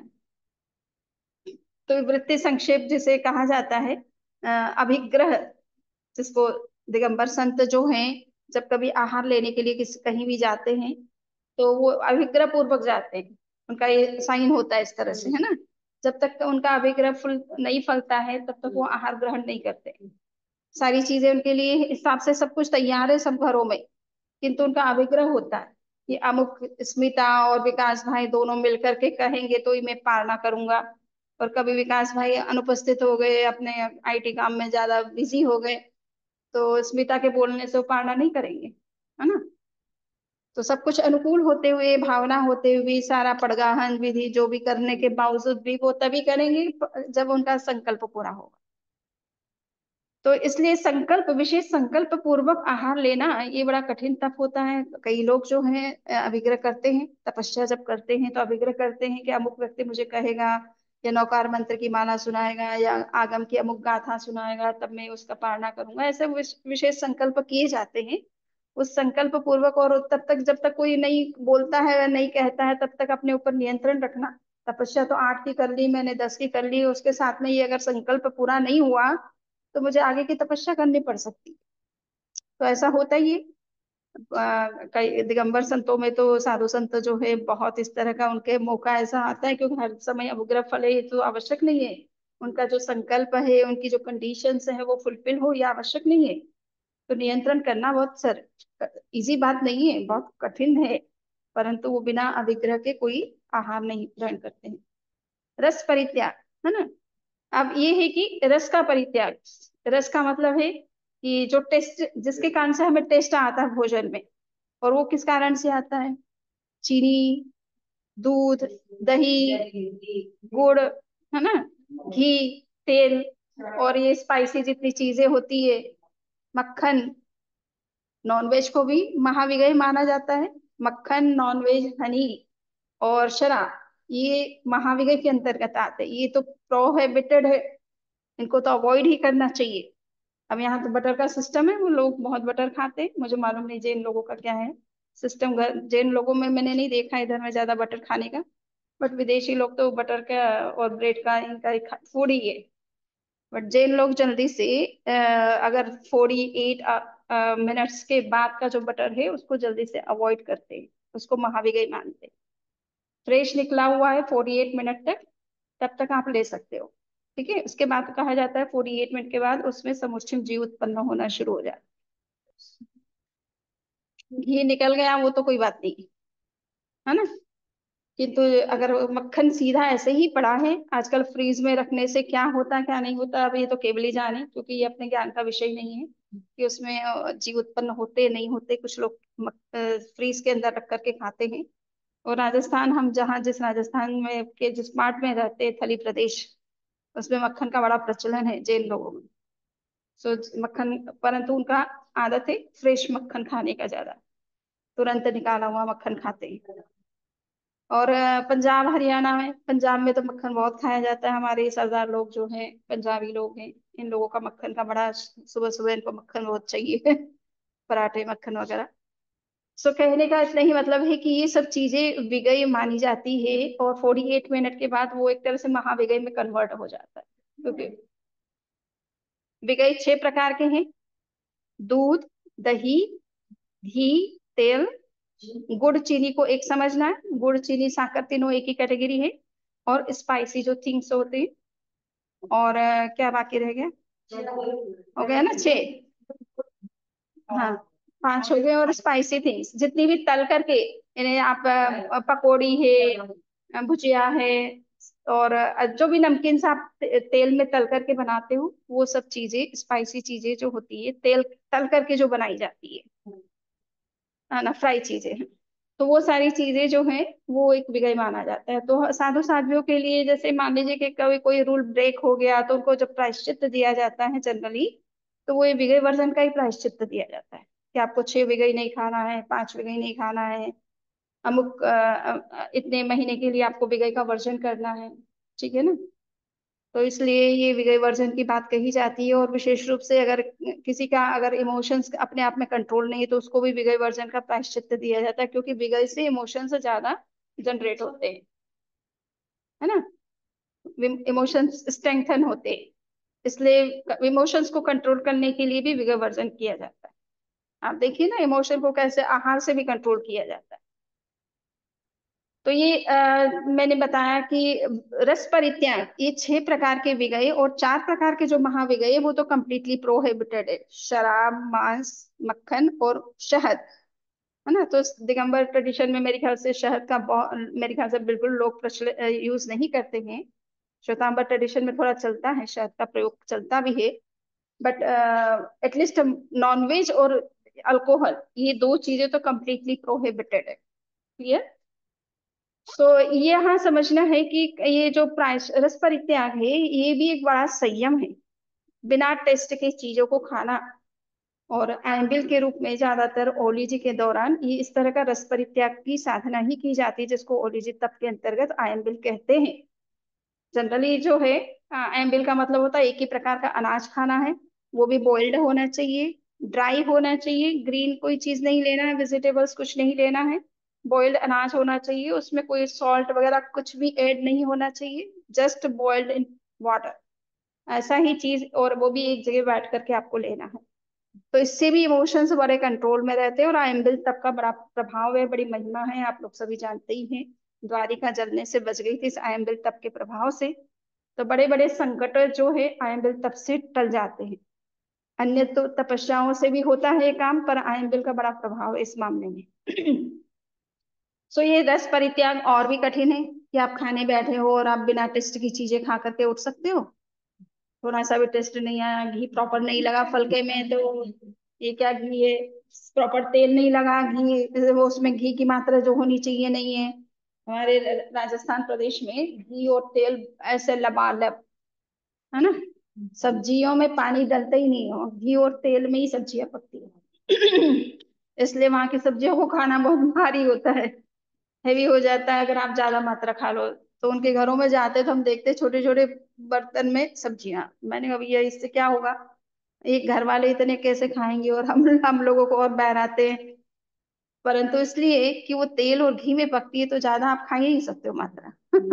तो वृत्ति संक्षेप जिसे कहा जाता है, अभिग्रह, जिसको दिगंबर संत जो हैं, जब कभी आहार लेने के लिए किसी कहीं भी जाते हैं तो वो अभिग्रह पूर्वक जाते हैं। उनका ये साइन होता है इस तरह से, है ना? जब तक उनका अभिग्रह फुल नहीं फलता है तब तक वो आहार ग्रहण नहीं करते। सारी चीजें उनके लिए हिसाब से सब कुछ तैयार है सब घरों में, किंतु उनका अभिग्रह होता है कि अमुक, स्मिता और विकास भाई दोनों मिलकर के कहेंगे तो ही मैं पालना करूंगा। और कभी विकास भाई अनुपस्थित हो गए, अपने आईटी काम में ज्यादा बिजी हो गए, तो स्मिता के बोलने से वो पालना नहीं करेंगे, है ना? तो सब कुछ अनुकूल होते हुए, भावना होते हुए, सारा पड़गाहन विधि जो भी करने के बावजूद भी वो तभी करेंगे जब उनका संकल्प पूरा होगा। तो इसलिए संकल्प, विशेष संकल्प पूर्वक आहार लेना ये बड़ा कठिन तप होता है। कई लोग जो हैं अभिग्रह करते हैं, तपस्या जब करते हैं तो अभिग्रह करते हैं कि अमुक व्यक्ति मुझे कहेगा या नौकार मंत्र की माला सुनाएगा या आगम की अमुक गाथा सुनाएगा तब मैं उसका पालना करूंगा, ऐसे विशेष संकल्प किए जाते हैं। उस संकल्प पूर्वक, और तब तक जब तक कोई नहीं बोलता है या नहीं कहता है तब तक अपने ऊपर नियंत्रण रखना। तपस्या तो 8 की कर ली मैंने, 10 की कर ली, उसके साथ में ये अगर संकल्प पूरा नहीं हुआ तो मुझे आगे की तपस्या करनी पड़ सकती है। तो ऐसा होता ही है। कई दिगंबर संतों में तो साधु संत जो है बहुत इस तरह का उनके मौका ऐसा आता है, क्योंकि हर समय अनुग्रह फले ये तो आवश्यक नहीं है। उनका जो संकल्प है, उनकी जो कंडीशंस है वो फुलफिल हो, ये आवश्यक नहीं है। तो नियंत्रण करना बहुत सर इजी बात नहीं है, बहुत कठिन है। परंतु वो बिना अभिग्रह के कोई आहार नहीं ग्रहण करते हैं। रस परित्याग, है ना? अब ये है कि रस का परित्याग, रस का मतलब है कि जो टेस्ट, जिसके कारण से हमें टेस्ट आता है भोजन में, और वो किस कारण से आता है? चीनी, दूध, दही, गुड़, है ना, घी, तेल, और ये स्पाइसी जितनी चीजें होती है, मक्खन। नॉनवेज को भी महाविगय माना जाता है। मक्खन, नॉनवेज, हनी और शराब, ये महाविगय के अंतर्गत आते हैं। ये तो प्रोहिबिटेड है, इनको तो अवॉइड ही करना चाहिए। अब यहाँ तो बटर का सिस्टम है, वो लोग बहुत बटर खाते हैं। मुझे मालूम नहीं जैन लोगों का क्या है सिस्टम। जैन लोगों में मैंने नहीं देखा इधर में ज्यादा बटर खाने का, बट विदेशी लोग तो बटर का और ब्रेड का इनका फूड ही है। बट जैन लोग जल्दी से अगर 48 मिनट्स के बाद का जो बटर है उसको जल्दी से अवॉइड करते हैं, उसको महाविगई मानते हैं। फ्रेश निकला हुआ है 48 मिनट तक, तब तक आप ले सकते हो। ठीक है, उसके बाद कहा जाता है 48 मिनट के बाद उसमें समुच्चय जीव उत्पन्न होना शुरू हो जाए। घी निकल गया वो तो कोई बात नहीं, है ना। किंतु अगर मक्खन सीधा ऐसे ही पड़ा है, आजकल फ्रीज में रखने से क्या होता है क्या नहीं होता, अब ये तो केवल ही जाने, क्योंकि ये अपने ज्ञान का विषय नहीं है कि उसमें जीव उत्पन्न होते नहीं होते। कुछ लोग फ्रीज के अंदर रख करके खाते हैं। और राजस्थान, हम जहाँ जिस राजस्थान में के जिस पार्ट में रहते हैं, थली प्रदेश, उसमें मक्खन का बड़ा प्रचलन है जैन लोगों में। सो मक्खन, परंतु उनका आदत है फ्रेश मक्खन खाने का ज्यादा, तुरंत निकाला हुआ मक्खन खाते हैं। और पंजाब हरियाणा में, पंजाब में तो मक्खन बहुत खाया जाता है। हमारे सरदार लोग जो हैं, पंजाबी लोग हैं, इन लोगों का मक्खन का बड़ा, सुबह सुबह इनको मक्खन बहुत चाहिए पराठे मक्खन वगैरह। सो कहने का इतना ही मतलब है कि ये सब चीजें विगय मानी जाती है, और 48 मिनट के बाद वो एक तरह से महाविगय में कन्वर्ट हो जाता है। क्योंकि विगय 6 प्रकार के हैं: दूध, दही, घी, तेल, गुड़, चीनी को एक समझना है, गुड़, चीनी, शक्कर तीनों एक ही कैटेगरी है। और स्पाइसी जो थिंग्स होते हैं। और क्या बाकी रह गया? हो गया ना 6। हाँ, 5 हो गए। और स्पाइसी थिंग्स जितनी भी तल करके, इन्हें आप पकौड़ी है, भुजिया है, और जो भी नमकीन से आप तेल में तल करके बनाते हो, वो सब चीजें, स्पाइसी चीजें जो होती है, तेल तल करके जो बनाई जाती है ना, फ्राई चीजें हैं, तो वो सारी चीजें जो हैं वो एक विषय माना जाता है। तो साधु साध्वियों के लिए, जैसे मान लीजिए कि कभी कोई रूल ब्रेक हो गया, तो उनको जब प्रायश्चित दिया जाता है जनरली, तो वो ये विगई वर्जन का ही प्रायश्चित दिया जाता है कि आपको 6 विगई नहीं खाना है, 5 विगई नहीं खाना है, अमुक इतने महीने के लिए आपको विगई का वर्जन करना है। ठीक है ना। तो इसलिए ये विगय वर्जन की बात कही जाती है। और विशेष रूप से अगर किसी का अगर इमोशंस अपने आप में कंट्रोल नहीं है, तो उसको भी विगय वर्जन का प्रायश्चित दिया जाता है, क्योंकि विगय से इमोशंस ज्यादा जनरेट होते हैं, है ना। इमोशंस स्ट्रेंथन होते हैं, इसलिए इमोशंस को कंट्रोल करने के लिए भी विगय वर्जन किया जाता है। आप देखिए ना, इमोशन को कैसे आहार से भी कंट्रोल किया जाता है। तो ये मैंने बताया कि रस परित्याग, ये 6 प्रकार के विगय, और 4 प्रकार के जो महाविगय वो तो कंप्लीटली प्रोहिबिटेड है: शराब, मांस, मक्खन और शहद, है ना। तो दिगंबर ट्रेडिशन में मेरे ख्याल से शहद का मेरे ख्याल से बिल्कुल लोग प्रचलित यूज नहीं करते हैं। श्वेतांबर ट्रेडिशन में थोड़ा चलता है, शहद का प्रयोग चलता भी है। बट एटलीस्ट नॉनवेज और अल्कोहल, ये 2 चीजें तो कंप्लीटली प्रोहिबिटेड है। क्लियर। तो ये यहाँ समझना है कि ये जो प्रायश रस परित्याग है, ये भी एक बड़ा संयम है। बिना टेस्ट के चीजों को खाना, और एम्बिल के रूप में ज्यादातर ओलीजी के दौरान ये इस तरह का रस परित्याग की साधना ही की जाती है, जिसको ओलीजी तप के अंतर्गत आयम्बिल कहते हैं। जनरली जो है, एम्बिल का मतलब होता है एक ही प्रकार का अनाज खाना है, वो भी बॉइल्ड होना चाहिए, ड्राई होना चाहिए, ग्रीन कोई चीज नहीं लेना है, वेजिटेबल्स कुछ नहीं लेना है, बॉइल्ड अनाज होना चाहिए, उसमें कोई सॉल्ट वगैरह कुछ भी ऐड नहीं होना चाहिए, जस्ट बॉइल्ड इन वाटर, ऐसा ही चीज, और वो भी एक जगह बैठ करके आपको लेना है। तो इससे भी इमोशंस बड़े कंट्रोल में रहते हैं। और आयम्बिल तप का बड़ा प्रभाव है, बड़ी महिमा है, आप लोग सभी जानते ही हैं। द्वारिका जलने से बच गई थी इस आयम्बिल तप के प्रभाव से। तो बड़े बड़े संकट जो है आयम्बिल तप से टल जाते हैं। अन्य तो तपस्याओं से भी होता है ये काम, पर आयम्बिल का बड़ा प्रभाव है इस मामले में। सो ये 10 परित्याग और भी कठिन है कि आप खाने बैठे हो और आप बिना टेस्ट की चीजें खा करके उठ सकते हो। थोड़ा सा भी टेस्ट नहीं आया, घी प्रॉपर नहीं लगा फलके में, तो ये क्या घी है, प्रॉपर तेल नहीं लगा, घी वो उसमें घी की मात्रा जो होनी चाहिए नहीं है। हमारे राजस्थान प्रदेश में घी और तेल ऐसे लबालब, है ना। सब्जियों में पानी डलता ही नहीं हो, घी और तेल में ही सब्जियां पकती है। इसलिए वहां की सब्जियों को खाना बहुत भारी होता है, हैवी हो जाता है अगर आप ज्यादा मात्रा खा लो। तो उनके घरों में जाते तो हम देखते छोटे छोटे बर्तन में सब्जियां। मैंने कहा भैया इससे क्या होगा, एक घर वाले इतने कैसे खाएंगे, और हम लोगों को और बहराते हैं। परंतु इसलिए कि वो तेल और घी में पकती है तो ज्यादा आप खा ही नहीं सकते हो मात्रा।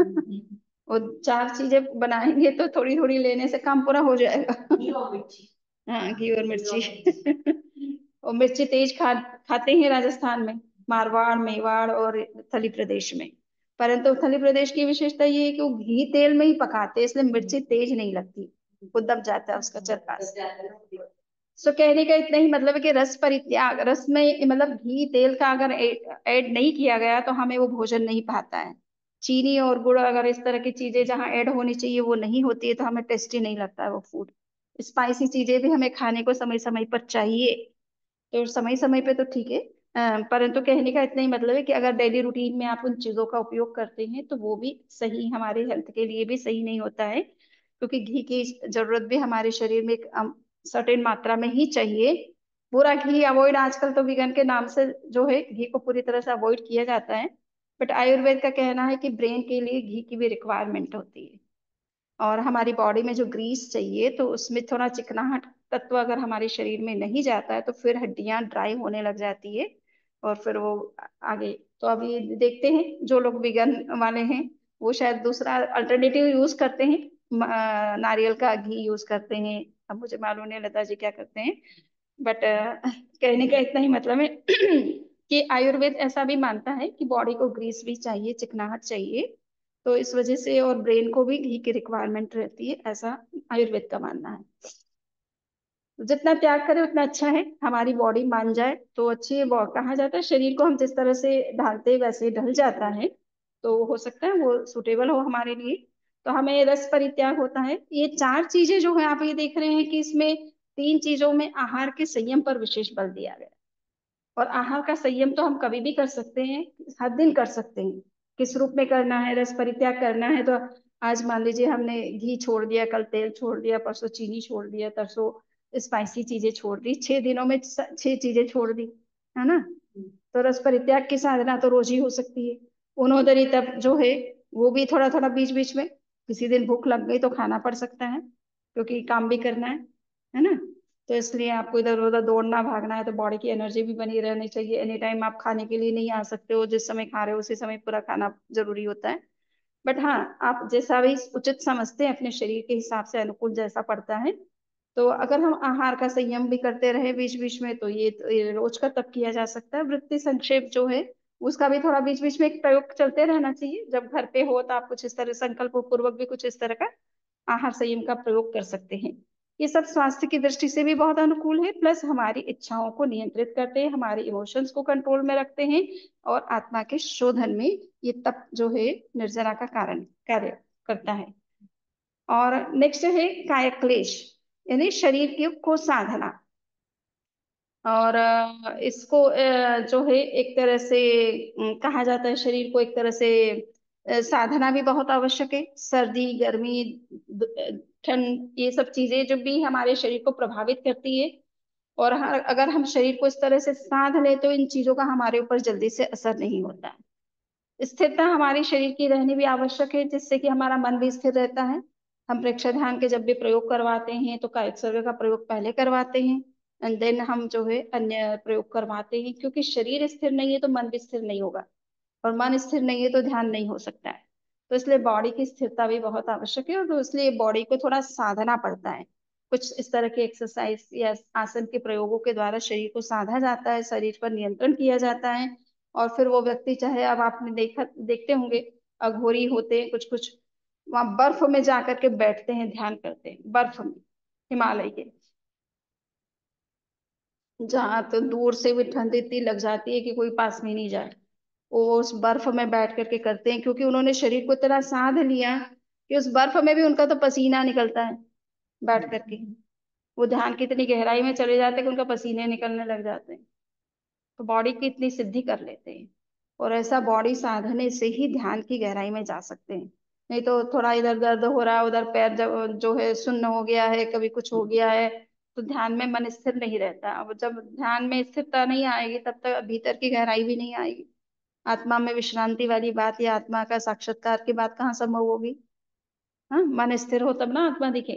और चार चीजें बनाएंगे तो थोड़ी थोड़ी लेने से काम पूरा हो जाएगा। हाँ, घी और मिर्ची। और मिर्ची तेज खाते हैं राजस्थान में, मारवाड़, मेवाड़ और थली प्रदेश में। परंतु थली प्रदेश की विशेषता ये है कि वो घी तेल में ही पकाते हैं, इसलिए मिर्ची तेज नहीं लगती, वो दब जाता है उसका चरपास। सो कहने का इतना ही मतलब है कि रस परित्याग, रस में मतलब घी तेल का अगर ऐड नहीं किया गया तो हमें वो भोजन नहीं पाता है। चीनी और गुड़ अगर इस तरह की चीजें जहाँ ऐड होनी चाहिए वो नहीं होती है तो हमें टेस्टी नहीं लगता है वो फूड। स्पाइसी चीजें भी हमें खाने को समय समय पर चाहिए। तो समय समय पे तो ठीक है, परंतु कहने का इतना ही मतलब है कि अगर डेली रूटीन में आप उन चीजों का उपयोग करते हैं तो वो भी सही, हमारे हेल्थ के लिए भी सही नहीं होता है, क्योंकि घी की जरूरत भी हमारे शरीर में एक सर्टेन मात्रा में ही चाहिए। पूरा घी अवॉइड, आजकल तो विगन के नाम से जो है घी को पूरी तरह से अवॉइड किया जाता है। बट आयुर्वेद का कहना है कि ब्रेन के लिए घी की भी रिक्वायरमेंट होती है। और हमारी बॉडी में जो ग्रीस चाहिए तो उसमें थोड़ा चिकनाहट तत्व अगर हमारे शरीर में नहीं जाता है तो फिर हड्डियां ड्राई होने लग जाती है। और फिर वो आगे, तो अभी देखते हैं जो लोग विगन वाले हैं वो शायद दूसरा अल्टरनेटिव यूज करते हैं, नारियल का घी यूज करते हैं। अब मुझे मालूम नहीं लता जी क्या करते हैं, बट कहने का इतना ही मतलब है कि आयुर्वेद ऐसा भी मानता है कि बॉडी को ग्रीस भी चाहिए, चिकनाहट चाहिए। तो इस वजह से और ब्रेन को भी घी की रिक्वायरमेंट रहती है, ऐसा आयुर्वेद का मानना है। तो जितना त्याग करें उतना अच्छा है, हमारी बॉडी मान जाए तो अच्छी है। कहा जाता है शरीर को हम जिस तरह से ढालते हैं वैसे ही ढल जाता है, तो हो सकता है वो सुटेबल हो हमारे लिए। तो हमें रस परित्याग होता है, ये चार चीजें जो है आप ये देख रहे हैं कि इसमें तीन चीजों में आहार के संयम पर विशेष बल दिया गया। और आहार का संयम तो हम कभी भी कर सकते हैं, हर दिन कर सकते हैं। किस रूप में करना है, रस परित्याग करना है तो आज मान लीजिए हमने घी छोड़ दिया, कल तेल छोड़ दिया, परसों चीनी छोड़ दिया, तरसों स्पाइसी चीजें छोड़ दी, 6 दिनों में 6 चीजें छोड़ दी, है ना। तो रस परित्याग की साधना तो रोज ही हो सकती है। उन्होंने तब जो है वो भी थोड़ा थोड़ा बीच बीच में, किसी दिन भूख लग गई तो खाना पड़ सकता है, क्योंकि काम भी करना है ना। तो इसलिए आपको इधर उधर दौड़ना भागना है तो बॉडी की एनर्जी भी बनी रहनी चाहिए। एनी टाइम आप खाने के लिए नहीं आ सकते हो, जिस समय खा रहे हो उसी समय पूरा खाना जरूरी होता है। बट हाँ, आप जैसा भी उचित समझते हैं अपने शरीर के हिसाब से अनुकूल जैसा पड़ता है, तो अगर हम आहार का संयम भी करते रहे बीच बीच में तो ये रोज का तब किया जा सकता है। वृत्ति संक्षेप जो है उसका भी थोड़ा बीच बीच में एक प्रयोग चलते रहना चाहिए। जब घर पे हो तो आप कुछ इस तरह संकल्प पूर्वक भी कुछ इस तरह का आहार संयम का प्रयोग कर सकते हैं। ये सब स्वास्थ्य की दृष्टि से भी बहुत अनुकूल है, प्लस हमारी इच्छाओं को नियंत्रित करते हैं, हमारे इमोशंस को कंट्रोल में रखते हैं, और आत्मा के शोधन में ये तप जो है निर्जरा का कारण कार्य करता है। और नेक्स्ट है कायक्लेश, यानी शरीर की को साधना। और इसको जो है एक तरह से कहा जाता है शरीर को एक तरह से साधना भी बहुत आवश्यक है। सर्दी गर्मी ठंड ये सब चीजें जो भी हमारे शरीर को प्रभावित करती है, और अगर हम शरीर को इस तरह से साध ले तो इन चीजों का हमारे ऊपर जल्दी से असर नहीं होता है। स्थिरता हमारे शरीर की रहनी भी आवश्यक है, जिससे कि हमारा मन भी स्थिर रहता है। हम प्रेक्षर ध्यान के जब भी प्रयोग करवाते हैं तो कायिक सर्वे का प्रयोग पहले करवाते हैं, एंड देन हम जो है अन्य प्रयोग करवाते हैं, क्योंकि शरीर स्थिर नहीं है तो मन भी स्थिर नहीं होगा, और मन स्थिर नहीं है तो ध्यान नहीं हो सकता है। तो इसलिए बॉडी की स्थिरता भी बहुत आवश्यक है, और तो इसलिए बॉडी को थोड़ा साधना पड़ता है। कुछ इस तरह के एक्सरसाइज या आसन के प्रयोगों के द्वारा शरीर को साधा जाता है, शरीर पर नियंत्रण किया जाता है। और फिर वो व्यक्ति चाहे, अब आपने देखते होंगे अघोरी होते हैं कुछ कुछ, वहां बर्फ में जाकर के बैठते हैं, ध्यान करते हैं बर्फ में, हिमालय के, जहाँ तो दूर से भी ठंड इतनी लग जाती है कि कोई पास में नहीं जाए। वो उस बर्फ में बैठ करके करते हैं, क्योंकि उन्होंने शरीर को इतना साध लिया कि उस बर्फ में भी उनका तो पसीना निकलता है बैठ करके। वो ध्यान की इतनी गहराई में चले जाते हैं कि उनका पसीने निकलने लग जाते हैं। तो बॉडी की इतनी सिद्धि कर लेते हैं। और ऐसा बॉडी साधने से ही ध्यान की गहराई में जा सकते हैं। नहीं तो थोड़ा इधर दर्द हो रहा है, उधर पैर जो है सुन्न हो गया है, कभी कुछ हो गया है, तो ध्यान में मन स्थिर नहीं रहता। अब जब ध्यान में स्थिरता नहीं आएगी तब तक भीतर की गहराई भी नहीं आएगी। आत्मा में विश्रांति वाली बात या आत्मा का साक्षात्कार की बात कहाँ संभव होगी? हाँ, मन स्थिर हो तब ना आत्मा दिखे।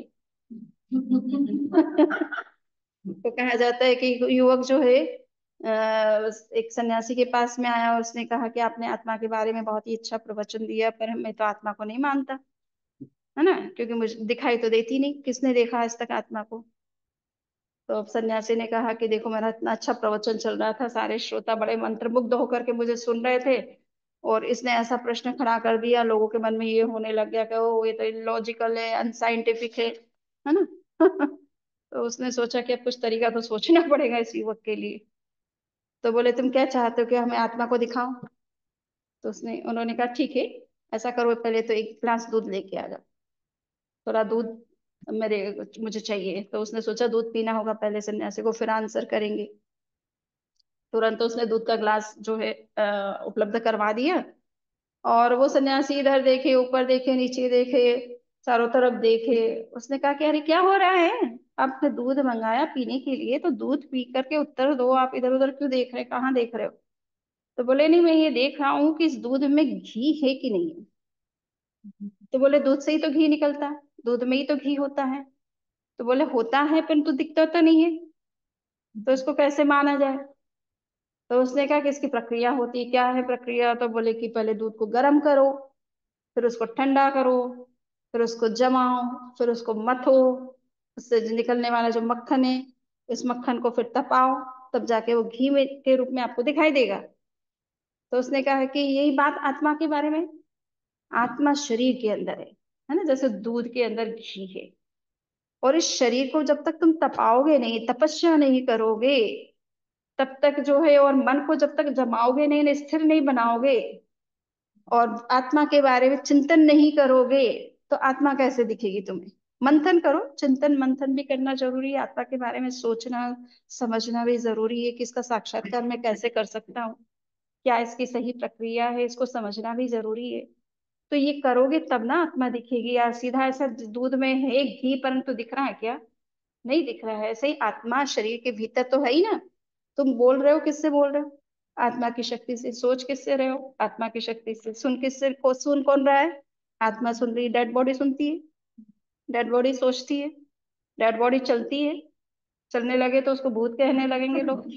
तो कहा जाता है कि युवक जो है एक सन्यासी के पास में आया और उसने कहा कि आपने आत्मा के बारे में बहुत ही अच्छा प्रवचन दिया, पर मैं तो आत्मा को नहीं मानता, है ना, क्योंकि मुझे दिखाई तो देती नहीं, किसने देखा आज तक आत्मा को? तो अब सन्यासी ने कहा कि देखो, मेरा इतना अच्छा प्रवचन चल रहा था, सारे श्रोता बड़े मंत्रमुग्ध होकर के मुझे सुन रहे थे, और इसने ऐसा प्रश्न खड़ा कर दिया, लोगों के मन में ये होने लग गया कि ओ, ये तो इलॉजिकल है, अनसाइंटिफिक है ना। तो उसने सोचा कि अब कुछ तरीका तो सोचना पड़ेगा इस युवक के लिए। तो बोले, तुम क्या चाहते हो कि हमें आत्मा को दिखाओ? तो उन्होंने कहा, ठीक है, ऐसा करो, पहले तो एक गिलास दूध लेके आ जाओ, थोड़ा दूध मेरे मुझे चाहिए। तो उसने सोचा दूध पीना होगा पहले सन्यासी को, फिर आंसर करेंगे। तुरंत उसने दूध का ग्लास जो है उपलब्ध करवा दिया। और वो सन्यासी इधर देखे, ऊपर देखे, नीचे देखे, चारों तरफ देखे। उसने कहा कि अरे क्या हो रहा है? आपने दूध मंगाया पीने के लिए, तो दूध पी करके उत्तर दो, आप इधर उधर क्यों देख रहे हैं, कहाँ देख रहे हो? तो बोले, नहीं, मैं ये देख रहा हूँ कि इस दूध में घी है कि नहीं है। तो बोले, दूध से ही तो घी निकलता है, दूध में ही तो घी होता है। तो बोले, होता है परंतु दिखता तो नहीं है, तो इसको कैसे माना जाए? तो उसने कहा कि इसकी प्रक्रिया होती है। क्या है प्रक्रिया? तो बोले कि पहले दूध को गर्म करो, फिर उसको ठंडा करो, फिर उसको जमाओ, फिर उसको मथो, उससे जो निकलने वाला जो मक्खन है, इस मक्खन को फिर तपाओ, तब जाके वो घी में के रूप में आपको दिखाई देगा। तो उसने कहा कि यही बात आत्मा के बारे में। आत्मा शरीर के अंदर है ना, जैसे दूध के अंदर घी है। और इस शरीर को जब तक तुम तपाओगे नहीं, तपस्या नहीं करोगे, तब तक जो है, और मन को जब तक जमाओगे नहीं, स्थिर नहीं बनाओगे, और आत्मा के बारे में चिंतन नहीं करोगे, तो आत्मा कैसे दिखेगी तुम्हें? मंथन करो, चिंतन मंथन भी करना जरूरी है, आत्मा के बारे में सोचना समझना भी जरूरी है कि इसका साक्षात्कार मैं कैसे कर सकता हूँ, क्या इसकी सही प्रक्रिया है, इसको समझना भी जरूरी है। तो ये करोगे तब ना आत्मा दिखेगी। या सीधा ऐसा दूध में है घी परंतु दिख रहा है क्या? नहीं दिख रहा है। ऐसे ही आत्मा शरीर के भीतर तो है ही ना। तुम बोल रहे हो, किससे बोल रहे हो? आत्मा की शक्ति से। सोच किससे रहे हो? आत्मा की शक्ति से। सुन किससे को सुन कौन रहा है? आत्मा सुन रही है। डेड बॉडी सुनती है, डेड बॉडी सोचती है, डेड बॉडी चलती है। चलने लगे तो उसको भूत कहने लगेंगे लोग।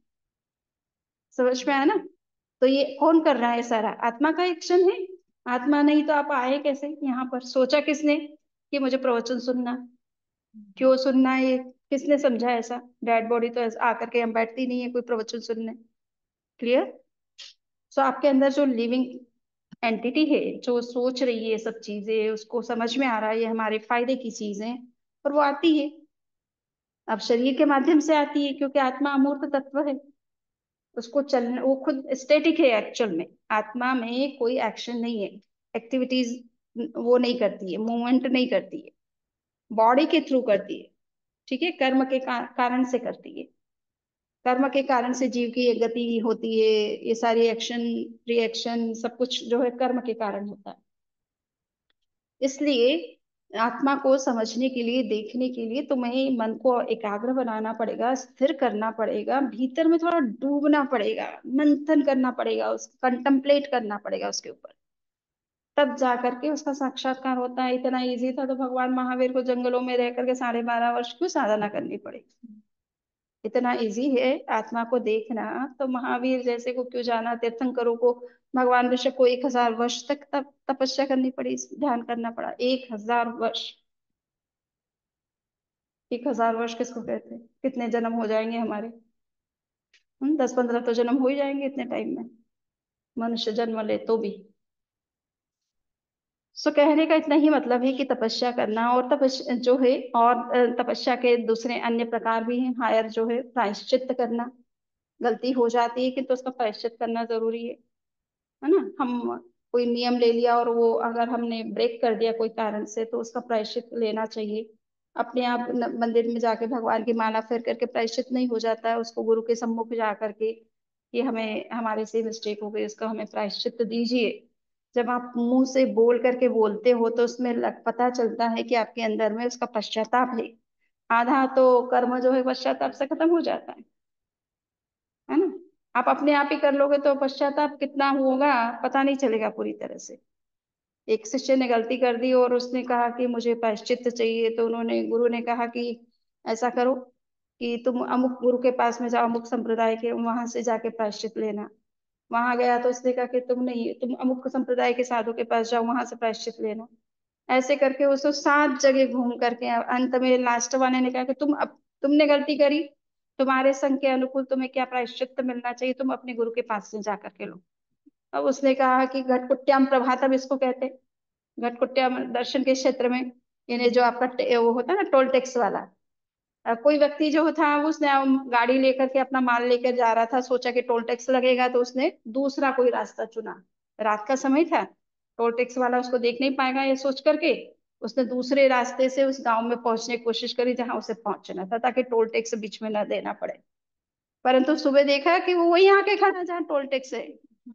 समझ में आया ना? तो ये कौन कर रहा है सारा? आत्मा का एक्शन है। आत्मा नहीं तो आप आए कैसे यहाँ पर? सोचा किसने कि मुझे प्रवचन सुनना? क्यों सुनना है ये? किसने समझा ऐसा? डेड बॉडी तो ऐसा आकर के हम बैठती नहीं है कोई प्रवचन सुनने। क्लियर? सो आपके अंदर जो लिविंग एंटिटी है, जो सोच रही है ये सब चीजें, उसको समझ में आ रहा है ये हमारे फायदे की चीजें, और वो आती है। अब शरीर के माध्यम से आती है, क्योंकि आत्मा अमूर्त तत्व है। उसको चलने, वो खुद स्टेटिक है एक्चुअल में। आत्मा में कोई एक्शन नहीं है, एक्टिविटीज वो नहीं करती है, मूवमेंट नहीं करती है, बॉडी के थ्रू करती है। ठीक है, कर्म के कारण से करती है। कर्म के कारण से जीव की ये गति होती है, ये सारी एक्शन रिएक्शन सब कुछ जो है कर्म के कारण होता है। इसलिए आत्मा को समझने के लिए, देखने के लिए तुम्हें मन को एकाग्र बनाना पड़ेगा, स्थिर करना पड़ेगा, भीतर में थोड़ा डूबना पड़ेगा, मंथन करना पड़ेगा, उस कंtemplate करना पड़ेगा उसके ऊपर। तब जा करके उसका साक्षात्कार होता है। इतना इजी था तो भगवान महावीर को जंगलों में रह करके 12.5 वर्ष क्यों साधना करनी पड़ी? इतना इजी है आत्मा को देखना, तो महावीर जैसे को क्यों जाना, तीर्थंकरों को, भगवान ऋषभ को 1000 वर्ष तक तपस्या करनी पड़ी, ध्यान करना पड़ा 1000 वर्ष। 1000 वर्ष किसको कहते हैं? कितने जन्म हो जाएंगे हमारे? 10-15 तो जन्म हो ही जाएंगे इतने टाइम में, मनुष्य जन्म ले तो भी। सो कहने का इतना ही मतलब है कि तपस्या करना, और तपस्या जो है, और तपस्या के दूसरे अन्य प्रकार भी हैं। हायर जो है प्रायश्चित करना। गलती हो जाती है कि तो उसका प्रायश्चित करना जरूरी है ना। हम कोई नियम ले लिया और वो अगर हमने ब्रेक कर दिया कोई कारण से, तो उसका प्रायश्चित लेना चाहिए। अपने आप मंदिर में जाके भगवान की माला फेर करके प्रायश्चित नहीं हो जाता है, उसको गुरु के सम्मुख जा करके कि हमें हमारे से मिस्टेक हो गई, उसका हमें प्रायश्चित दीजिए। जब आप मुंह से बोल करके बोलते हो तो उसमें पता चलता है कि आपके अंदर में उसका पश्चाताप है। आधा तो कर्म जो है पश्चाताप से खत्म हो जाता है ना। आप अपने आप ही कर लोगे तो पश्चाताप कितना होगा पता नहीं चलेगा पूरी तरह से। एक शिष्य ने गलती कर दी और उसने कहा कि मुझे प्रायश्चित चाहिए, तो उन्होंने गुरु ने कहा कि ऐसा करो कि तुम अमुक गुरु के पास में जाओ, अमुक संप्रदाय के, वहां से जाके प्रायश्चित लेना। वहां गया तो उसने कहा कि तुम नहीं, तुम अमुक संप्रदाय के साधु के पास जाओ, वहां से प्रायश्चित लेना। ऐसे करके उसको 7 जगह घूम करके अंत में लास्ट वाले ने कहा कि तुम अब तुमने गलती करी, तुम्हारे संग के अनुकूल तुम्हें क्या प्रायश्चित मिलना चाहिए, तुम अपने गुरु के पास से जा करके लो। अब उसने कहा कि घटकुट्याम प्रभातम इसको कहते हैं। घटकुट्या दर्शन के क्षेत्र में यानी जो आपका वो होता है ना टोल टैक्स वाला। कोई व्यक्ति जो था उसने गाड़ी लेकर के अपना माल लेकर जा रहा था, सोचा कि टोल टैक्स लगेगा तो उसने दूसरा कोई रास्ता चुना। रात का समय था, टोल टैक्स वाला उसको देख नहीं पाएगा ये सोच करके उसने दूसरे रास्ते से उस गांव में पहुंचने की कोशिश करी जहां उसे पहुंचना था, ताकि टोल टैक्स बीच में न देना पड़े। परंतु सुबह देखा कि वो वहीं आके खड़ा जहाँ टोल टैक्स है।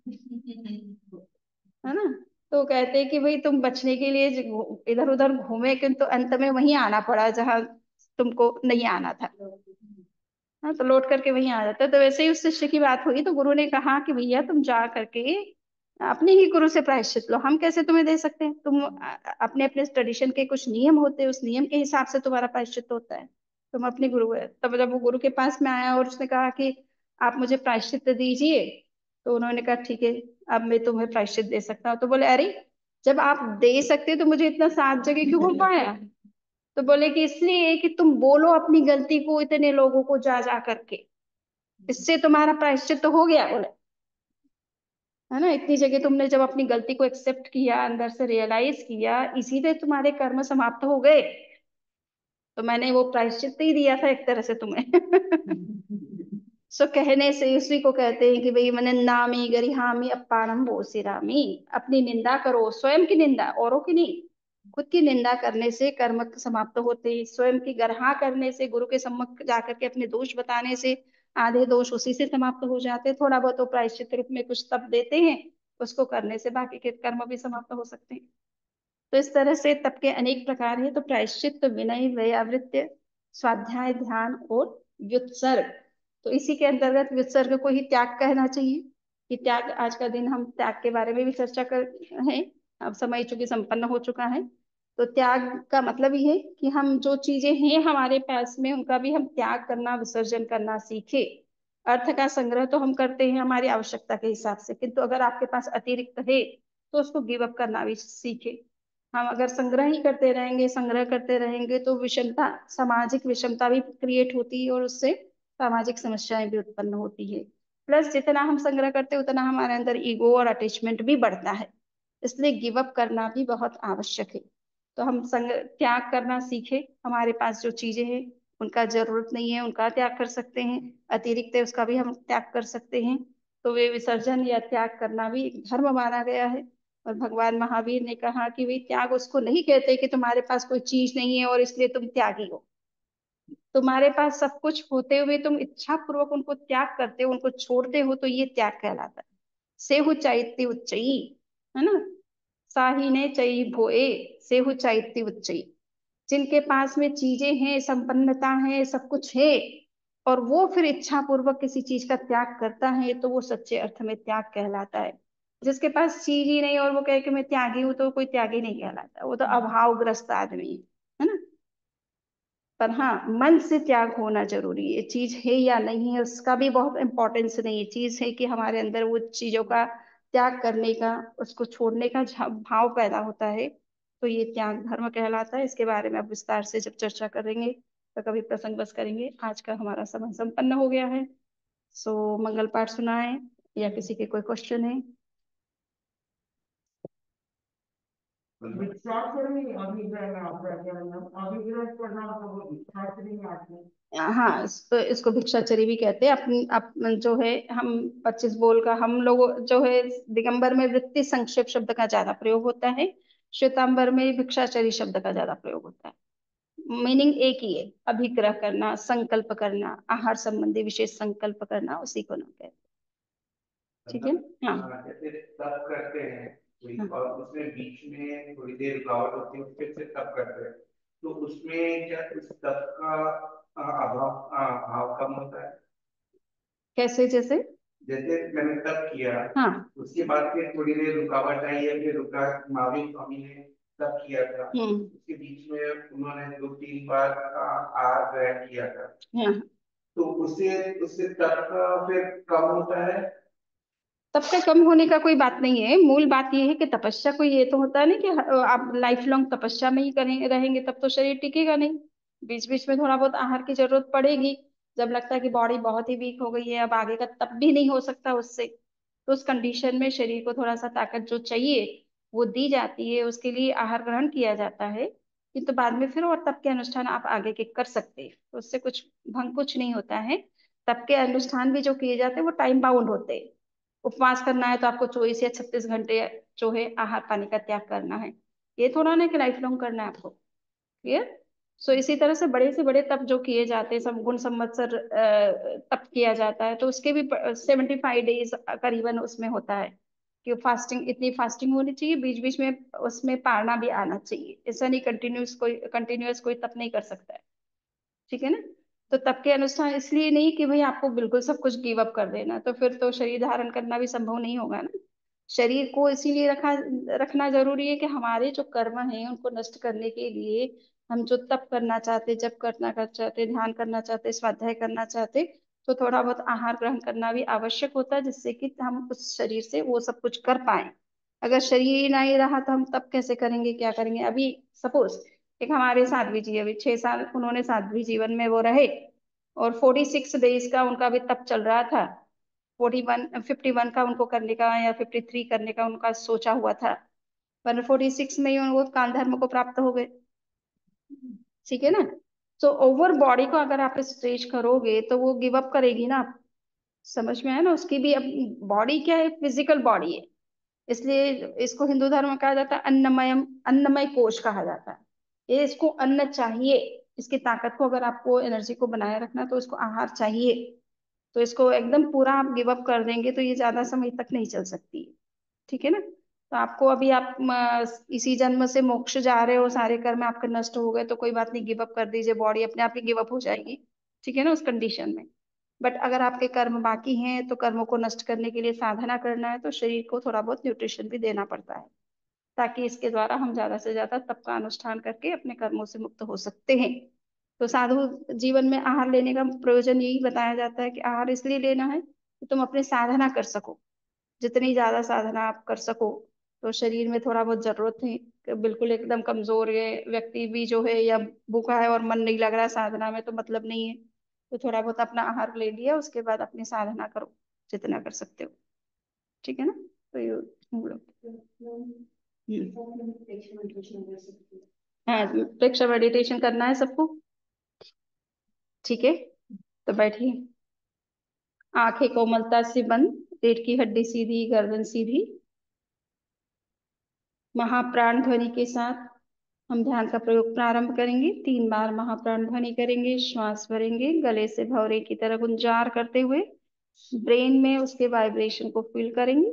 है ना। तो कहते हैं कि भाई तुम बचने के लिए इधर उधर घूमे किंतु अंत में वहीं आना पड़ा जहां तुमको नहीं आना था। हाँ, तो लौट करके वहीं आ जाता है। तो वैसे ही उस शिष्य की बात हुई तो गुरु ने कहा कि भैया तुम जा करके अपने ही गुरु से प्रायश्चित लो, हम कैसे तुम्हें दे सकते हैं। तुम अपने अपने ट्रेडिशन के कुछ नियम होते हैं, उस नियम के हिसाब से तुम्हारा प्रायश्चित होता है। तुम अपने गुरु है। तब जब वो गुरु के पास में आया और उसने कहा कि आप मुझे प्रायश्चित दीजिए, तो उन्होंने कहा ठीक है, अब मैं तुम्हें प्रायश्चित दे सकता हूँ। तो बोले अरे, जब आप दे सकते तो मुझे इतना 7 जगह क्यों घुमाया। तो बोले कि इसलिए कि तुम बोलो अपनी गलती को इतने लोगों को जा जा करके, इससे तुम्हारा प्रायश्चित तो हो गया। बोले है ना, इतनी जगह तुमने जब अपनी गलती को एक्सेप्ट किया, अंदर से रियलाइज किया, इसीलिए तुम्हारे कर्म समाप्त हो गए। तो मैंने वो प्रायश्चित ही दिया था एक तरह से तुम्हें। सो कहने से उसी को कहते हैं कि भाई मैंने नामी गरिहामी अपारम बोसिरामी। अपनी निंदा करो, स्वयं की निंदा, औरों की नहीं। खुद की निंदा करने से कर्म समाप्त होते हैं, स्वयं की गर्हा करने से, गुरु के सम्मुख जाकर के अपने दोष बताने से आधे दोष उसी से समाप्त हो जाते हैं। थोड़ा बहुत तो प्रायश्चित रूप में कुछ तप देते हैं, उसको करने से बाकी के कर्म भी समाप्त हो सकते हैं। तो इस तरह से तप के अनेक प्रकार हैं। तो प्रायश्चित, विनय, वैयावृत्य, स्वाध्याय, ध्यान और व्युत्सर्ग। तो इसी के अंतर्गत व्युत्सर्ग को ही त्याग कहना चाहिए। कि त्याग, आज का दिन हम त्याग के बारे में भी चर्चा कर हैं। अब समय चूंकि संपन्न हो चुका है, तो त्याग का मतलब ये है कि हम जो चीजें हैं हमारे पास में उनका भी हम त्याग करना, विसर्जन करना सीखे। अर्थ का संग्रह तो हम करते हैं हमारी आवश्यकता के हिसाब से, किंतु अगर आपके पास अतिरिक्त है तो उसको गिव अप करना भी सीखे। हम अगर संग्रह ही करते रहेंगे, संग्रह करते रहेंगे तो विषमता, सामाजिक विषमता भी क्रिएट होती है और उससे सामाजिक समस्याएं भी उत्पन्न होती है। प्लस जितना हम संग्रह करते हैं उतना हमारे अंदर ईगो और अटैचमेंट भी बढ़ता है। इसलिए गिव अप करना भी बहुत आवश्यक है। तो हम त्याग करना सीखे। हमारे पास जो चीजें हैं उनका जरूरत नहीं है उनका त्याग कर सकते हैं, अतिरिक्त है उसका भी हम त्याग कर सकते हैं। तो वे विसर्जन या त्याग करना भी एक धर्म माना गया है। और भगवान महावीर ने कहा कि वे त्याग उसको नहीं कहते कि तुम्हारे पास कोई चीज नहीं है और इसलिए तुम त्यागी हो। तुम्हारे पास सब कुछ होते हुए तुम इच्छा पूर्वक उनको त्याग करते हो, उनको छोड़ते हो, तो ये त्याग कहलाता है। सेहु चैत्य उच्चई, है ना। साहिने चई भोए, सेहु चैत्य उच्चई। जिनके पास में चीजें हैं, संपन्नता है, सब कुछ है, और वो फिर इच्छा पूर्वक किसी चीज का त्याग करता है, तो वो सच्चे अर्थ में त्याग कहलाता है। जिसके पास चीज ही नहीं और वो कहे कि मैं त्यागी हूं, तो कोई त्यागी नहीं कहलाता, वो तो अभावग्रस्त आदमी है ना। पर हाँ, मन से त्याग होना जरूरी है। चीज है या नहीं है उसका भी बहुत इंपॉर्टेंस नहीं है, चीज है कि हमारे अंदर वो चीजों का त्याग करने का, उसको छोड़ने का भाव पैदा होता है, तो ये त्याग धर्म कहलाता है। इसके बारे में अब विस्तार से जब चर्चा करेंगे तो कभी प्रसंग बस करेंगे। आज का हमारा समय संपन्न हो गया है। सो मंगल पाठ सुनाए या किसी के कोई क्वेश्चन है। हाँ, तो इसको भिक्षाचरी भी कहते हैं। अपन जो है हम 25 बोल का हम लोग जो है, दिगंबर में वृत्ति संक्षेप शब्द का ज्यादा प्रयोग होता है, श्वेतांबर में भिक्षाचरी शब्द का ज्यादा प्रयोग होता है। मीनिंग एक ही है, अभिग्रह करना, संकल्प करना, आहार संबंधी विशेष संकल्प करना, उसी को नाम कहते हैं। ठीक है। मतलब हाँ। जैसे तप करते हैं कोई, हाँ, और उसमें बीच में थोड़ी देर रुकावट होती है, फिर से तप करते हैं, तो उसमें क्या उस तप का भाव कम होता है? कैसे जैसे? जैसे मैंने तप किया, हाँ। उसके बाद फिर थोड़ी देर रुकावट आई है, फिर रुका, महावीर स्वामी ने तप किया था, हम्म। उसके बीच में उन्होंने 2-3 बार आहार ग्रहण किया था, हाँ। तो उससे उससे तप का फिर कम होता है? तब का कम होने का कोई बात नहीं है। मूल बात यह है कि तपस्या कोई ये तो होता है ना कि आप लाइफ लॉन्ग तपस्या में ही करें रहेंगे, तब तो शरीर टिकेगा नहीं। बीच बीच में थोड़ा बहुत आहार की जरूरत पड़ेगी। जब लगता है कि बॉडी बहुत ही वीक हो गई है, अब आगे का तप भी नहीं हो सकता उससे, तो उस कंडीशन में शरीर को थोड़ा सा ताकत जो चाहिए वो दी जाती है, उसके लिए आहार ग्रहण किया जाता है। किंतु बाद में फिर और तप के अनुष्ठान आप आगे के कर सकते हैं, तो उससे कुछ भंग कुछ नहीं होता है। तप के अनुष्ठान भी जो किए जाते हैं वो टाइम बाउंड होते हैं। उपवास करना है तो आपको 24 या 36 घंटे जो है आहार पानी का त्याग करना है। ये थोड़ा ना कि लाइफ लॉन्ग करना है आपको। क्लियर? सो इसी तरह से बड़े तप जो किए जाते हैं, सब गुण संवत्सर तप किया जाता है, तो उसके भी 75 डेज करीबन उसमें होता है कि फास्टिंग, इतनी फास्टिंग होनी चाहिए, बीच बीच में उसमें पारना भी आना चाहिए। ऐसा नहीं कंटिन्यूअस कोई तप नहीं कर सकता है। ठीक है ना? तो तब के अनुष्ठान इसलिए नहीं कि भाई आपको बिल्कुल सब कुछ गिव अप कर देना, तो फिर तो शरीर धारण करना भी संभव नहीं होगा ना। शरीर को इसीलिए रखना जरूरी है कि हमारे जो कर्म हैं उनको नष्ट करने के लिए हम जो तप करना चाहते, जप करना कर चाहते, ध्यान करना चाहते, स्वाध्याय करना चाहते, तो थोड़ा बहुत आहार ग्रहण करना भी आवश्यक होता है, जिससे कि हम उस शरीर से वो सब कुछ कर पाए। अगर शरीर ही नहीं रहा तो हम तप कैसे करेंगे, क्या करेंगे? अभी सपोज एक हमारे साध्वी जी, अभी 6 साल उन्होंने साध्वी जीवन में वो रहे, और 46 डेज का उनका भी तप चल रहा था। 51 का उनको करने का या 53 करने का उनका सोचा हुआ था, पर 46 में ही वो काल धर्म को प्राप्त हो गए। ठीक है ना? तो ओवर बॉडी को अगर आप स्ट्रेच करोगे तो वो गिव अप करेगी ना। आप समझ में आया ना? उसकी भी अब बॉडी क्या है, फिजिकल बॉडी है। इसलिए इसको हिंदू धर्म में कहा जाता है अन्नमयम, अन्नमय कोश कहा जाता है। ये इसको अन्न चाहिए। इसकी ताकत को, अगर आपको एनर्जी को बनाए रखना तो इसको आहार चाहिए। तो इसको एकदम पूरा आप गिव अप कर देंगे तो ये ज्यादा समय तक नहीं चल सकती है। ठीक है ना? तो आपको अभी आप इसी जन्म से मोक्ष जा रहे हो, सारे कर्म आपके नष्ट हो गए तो कोई बात नहीं, गिव अप कर दीजिए, बॉडी अपने आप ही गिव अप हो जाएगी। ठीक है ना? उस कंडीशन में। बट अगर आपके कर्म बाकी हैं तो कर्मों को नष्ट करने के लिए साधना करना है, तो शरीर को थोड़ा बहुत न्यूट्रिशन भी देना पड़ता है, ताकि इसके द्वारा हम ज्यादा से ज्यादा तप का अनुष्ठान करके अपने कर्मों से मुक्त हो सकते हैं। तो साधु जीवन में आहार लेने का प्रयोजन यही बताया जाता है कि आहार इसलिए लेना है कि तुम अपनी साधना कर सको। जितनी ज्यादा साधना आप कर सको, तो शरीर में थोड़ा बहुत जरूरत है कि बिल्कुल एकदम कमजोर है व्यक्ति भी जो है, या भूखा है और मन नहीं लग रहा है साधना में, तो मतलब नहीं है। तो थोड़ा बहुत अपना आहार ले लिया, उसके बाद अपनी साधना करो जितना कर सकते हो। ठीक है ना? तो ये हम लोग हाँ, प्रेक्षर मेडिटेशन करना है सबको। ठीक है, तो बैठिए। आंखें कोमलता से बंद, पेट की हड्डी सीधी, गर्दन सीधी। महाप्राण ध्वनि के साथ हम ध्यान का प्रयोग प्रारंभ करेंगे। 3 बार महाप्राण ध्वनि करेंगे, श्वास भरेंगे गले से भौरे की तरह गुंजार करते हुए, ब्रेन में उसके वाइब्रेशन को फील करेंगे।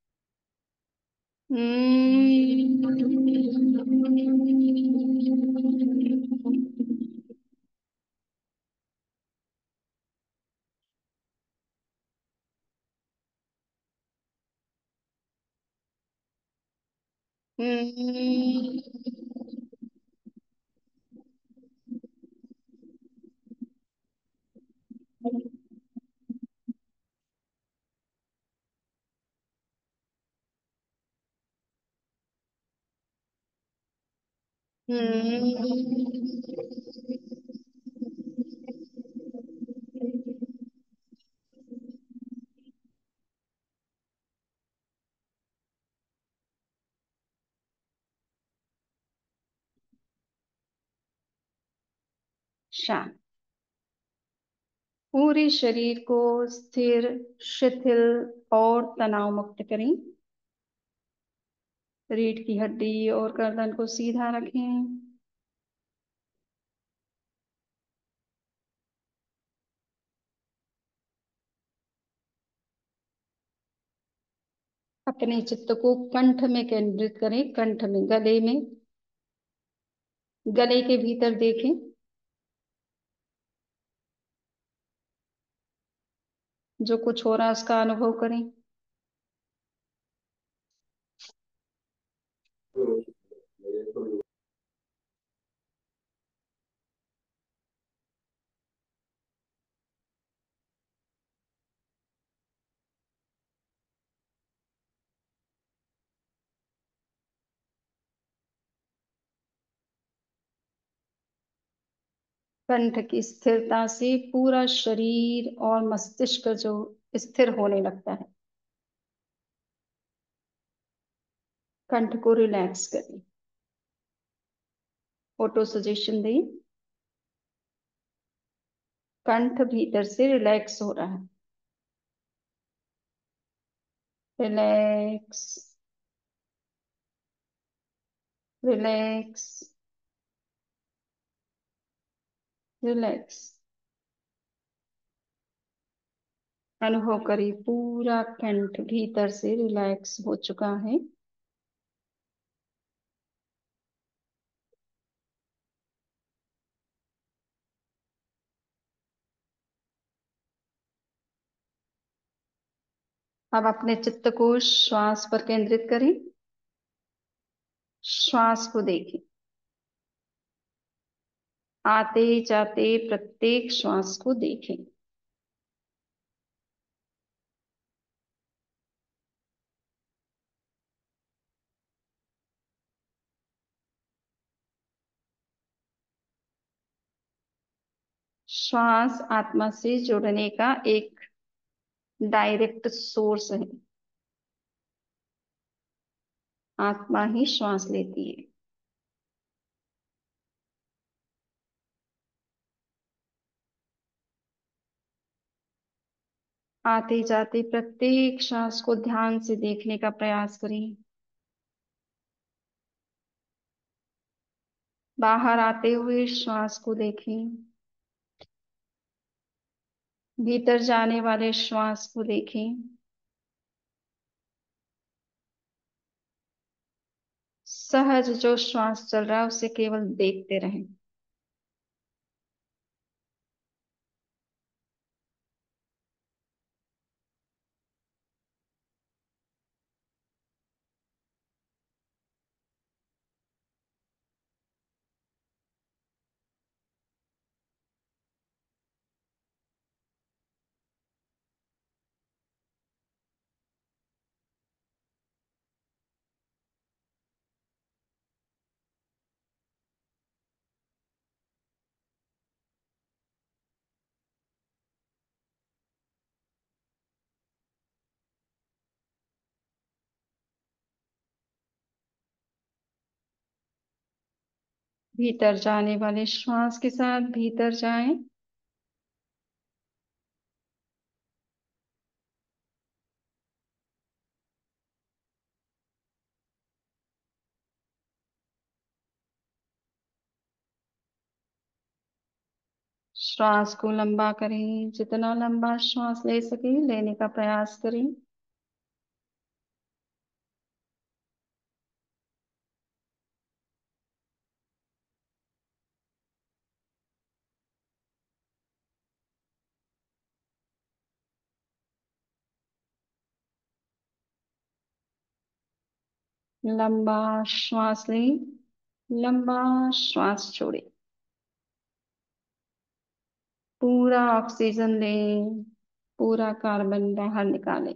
शांत। पूरे शरीर को स्थिर, शिथिल और तनाव मुक्त करें। रीढ़ की हड्डी और गर्दन को सीधा रखें। अपने चित्त को कंठ में केंद्रित करें, कंठ में, गले में, गले के भीतर देखें। जो कुछ हो रहा है उसका अनुभव करें। कंठ की स्थिरता से पूरा शरीर और मस्तिष्क जो स्थिर होने लगता है। कंठ को रिलैक्स करें। ऑटो सजेशन दें। कंठ भीतर से रिलैक्स हो रहा है। Relax, relax, relax. अनुभव करिए पूरा कंठ भीतर से रिलैक्स हो चुका है। अब अपने चित्त को श्वास पर केंद्रित करें। श्वास को देखें। आते जाते प्रत्येक श्वास को देखें। श्वास आत्मा से जुड़ने का एक डायरेक्ट सोर्स है। आत्मा ही श्वास लेती है। आते जाते प्रत्येक श्वास को ध्यान से देखने का प्रयास करें। बाहर आते हुए श्वास को देखें। भीतर जाने वाले श्वास को देखें। सहज जो श्वास चल रहा है उसे केवल देखते रहें। भीतर जाने वाले श्वास के साथ भीतर जाएं। श्वास को लंबा करें। जितना लंबा श्वास ले सके लेने का प्रयास करें। लंबा श्वास लें। लंबा श्वास छोड़ें। पूरा ऑक्सीजन लें। पूरा कार्बन बाहर निकालें।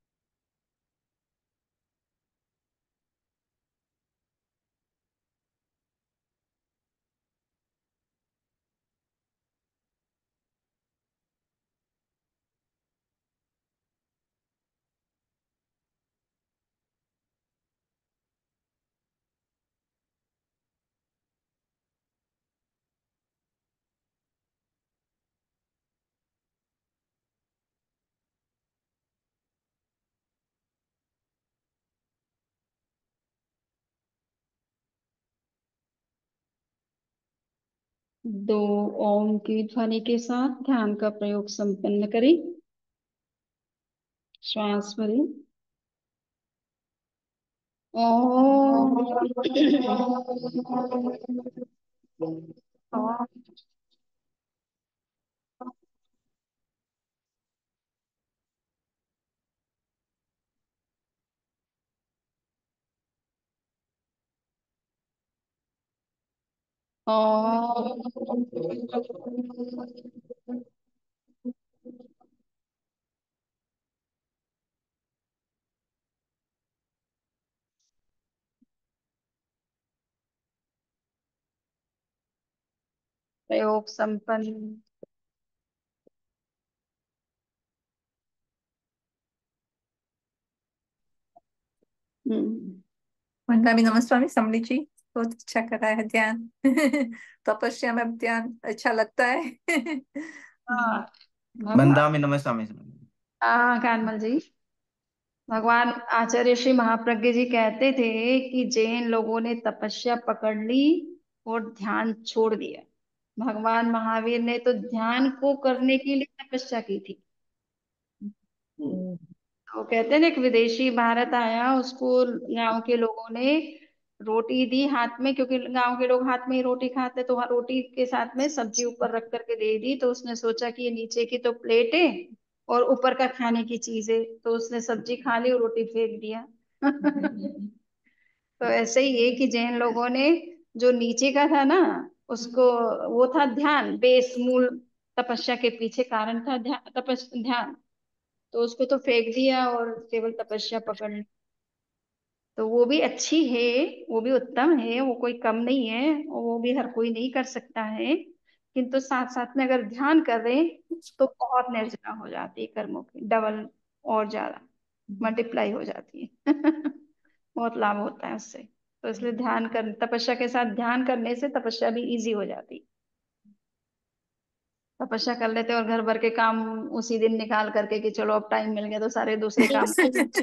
दो ओम की ध्वनि के साथ ध्यान का प्रयोग संपन्न करें। श्वास भरें। ओम। प्रयोग संपन्न। हम्म। वंदनामी नमस्वामी समली जी, बहुत अच्छा कर रहा है ध्यान। तपस्या में ध्यान अच्छा लगता है। हाँ भगवान। बंदा में नमस्ते। हाँ कानमल जी। भगवान आचार्य श्री महाप्रज्ञ जी कहते थे कि जैन लोगों ने तपस्या पकड़ ली और ध्यान छोड़ दिया। भगवान महावीर ने तो ध्यान को करने के लिए तपस्या की थी। तो कहते हैं ना, एक विदेशी भारत आया, उसको गांव के लोगों ने रोटी दी हाथ में, क्योंकि गांव के लोग हाथ में ही रोटी खाते, तो वहाँ रोटी के साथ में सब्जी ऊपर रख करके दे दी। तो उसने सोचा कि ये नीचे की तो प्लेट है और ऊपर का खाने की चीज है, तो उसने सब्जी खा ली और रोटी फेंक दिया। तो ऐसे ही है कि जैन लोगों ने जो नीचे का था ना, उसको, वो था ध्यान, बेस, मूल तपस्या के पीछे कारण था ध्यान, ध्यान। तो उसको तो फेंक दिया और केवल तपस्या पकड़ ली। तो वो भी अच्छी है, वो भी उत्तम है, वो कोई कम नहीं है, और वो भी हर कोई नहीं कर सकता है। किंतु साथ साथ में अगर ध्यान कर रहे तो बहुत निर्जना हो जाती है कर्मों की, डबल और ज्यादा मल्टीप्लाई हो जाती है। बहुत लाभ होता है उससे। तो इसलिए ध्यान कर, तपस्या के साथ ध्यान करने से तपस्या भी इजी हो जाती है। तपस्या कर लेते और घर भर के काम उसी दिन निकाल करके कि चलो अब टाइम मिल गया तो सारे दूसरे काम।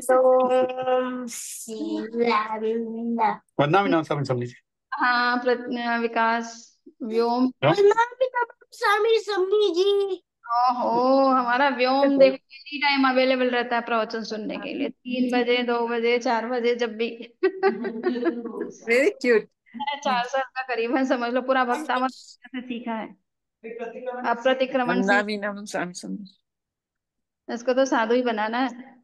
वंदा में नमस्ते समझी। हाँ विकास, व्योम। स्वामी समली जी। ओहो, हमारा व्योम देखो एनी टाइम अवेलेबल रहता है प्रवचन सुनने के लिए, 3 बजे, 2 बजे, 4 बजे, जब भी। Very cute. 4 साल का करीब है, समझ लो, पूरा भक्तावत से सीखा है। अप्रतिक्रमण सीख, वंदनामी नमस्वामी समली। इसको तो साधु ही बनाना है।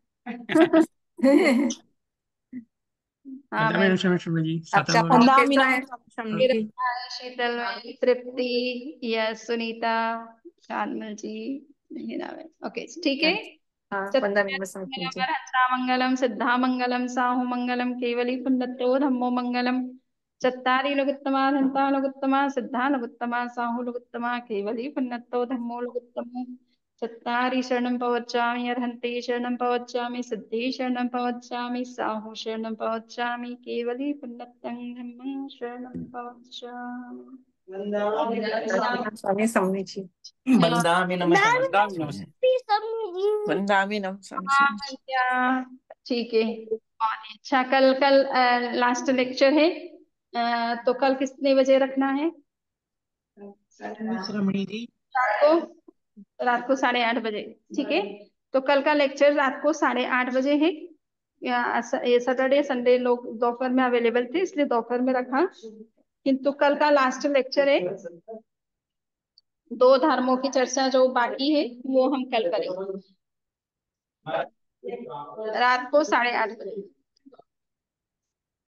हाँ वंदा में मैं नमस्ते समझी आपका सातव। भाव नामी कैसा नाम है समली जी? कीर्तना, शीतल, तृप्ति, यस, सुनीता, शानमल जी, नहीं नाम है, ओके ठीक है। हाँ, वंदनामी नमस्वामी जी। मंगलम सिद्धा मंगलम साहु मंगलम केवली पुण्यतो धम्मो मंगलम। चत्तारी लघुत्तमा धन्ता लघुत्तमा सिद्धा लघुत्तमा साहु लघुत्तमा केवली पुण्यतो धम्मो लघुत्तमो। चत्तारि शरणं प्रवचामि अर्हन्ति शरणं प्रवचामि सिद्धि शरणं प्रवचामि साहु शरणं प्रवचामि केवली पुण्यतं धम्मं शरणं प्रवचामि। स्वामी समली जी। बंदा में नमस्ते। बंदा में नमस्ते। वंदनामी नमस्वामी हाँ समली क्या, ठीक है। और अच्छा, कल कल लास्ट लेक्चर है, तो कल कितने बजे रखना है? रमणी जी। रात को 8:30 बजे, ठीक है। तो कल का लेक्चर रात को 8:30 बजे है। ये सैटरडे संडे लोग दोपहर में अवेलेबल थे, इसलिए दोपहर में रखा। किंतु कल का लास्ट लेक्चर है, दो धर्मों की चर्चा जो बाकी है वो हम कल करेंगे, रात को 8:30 बजे।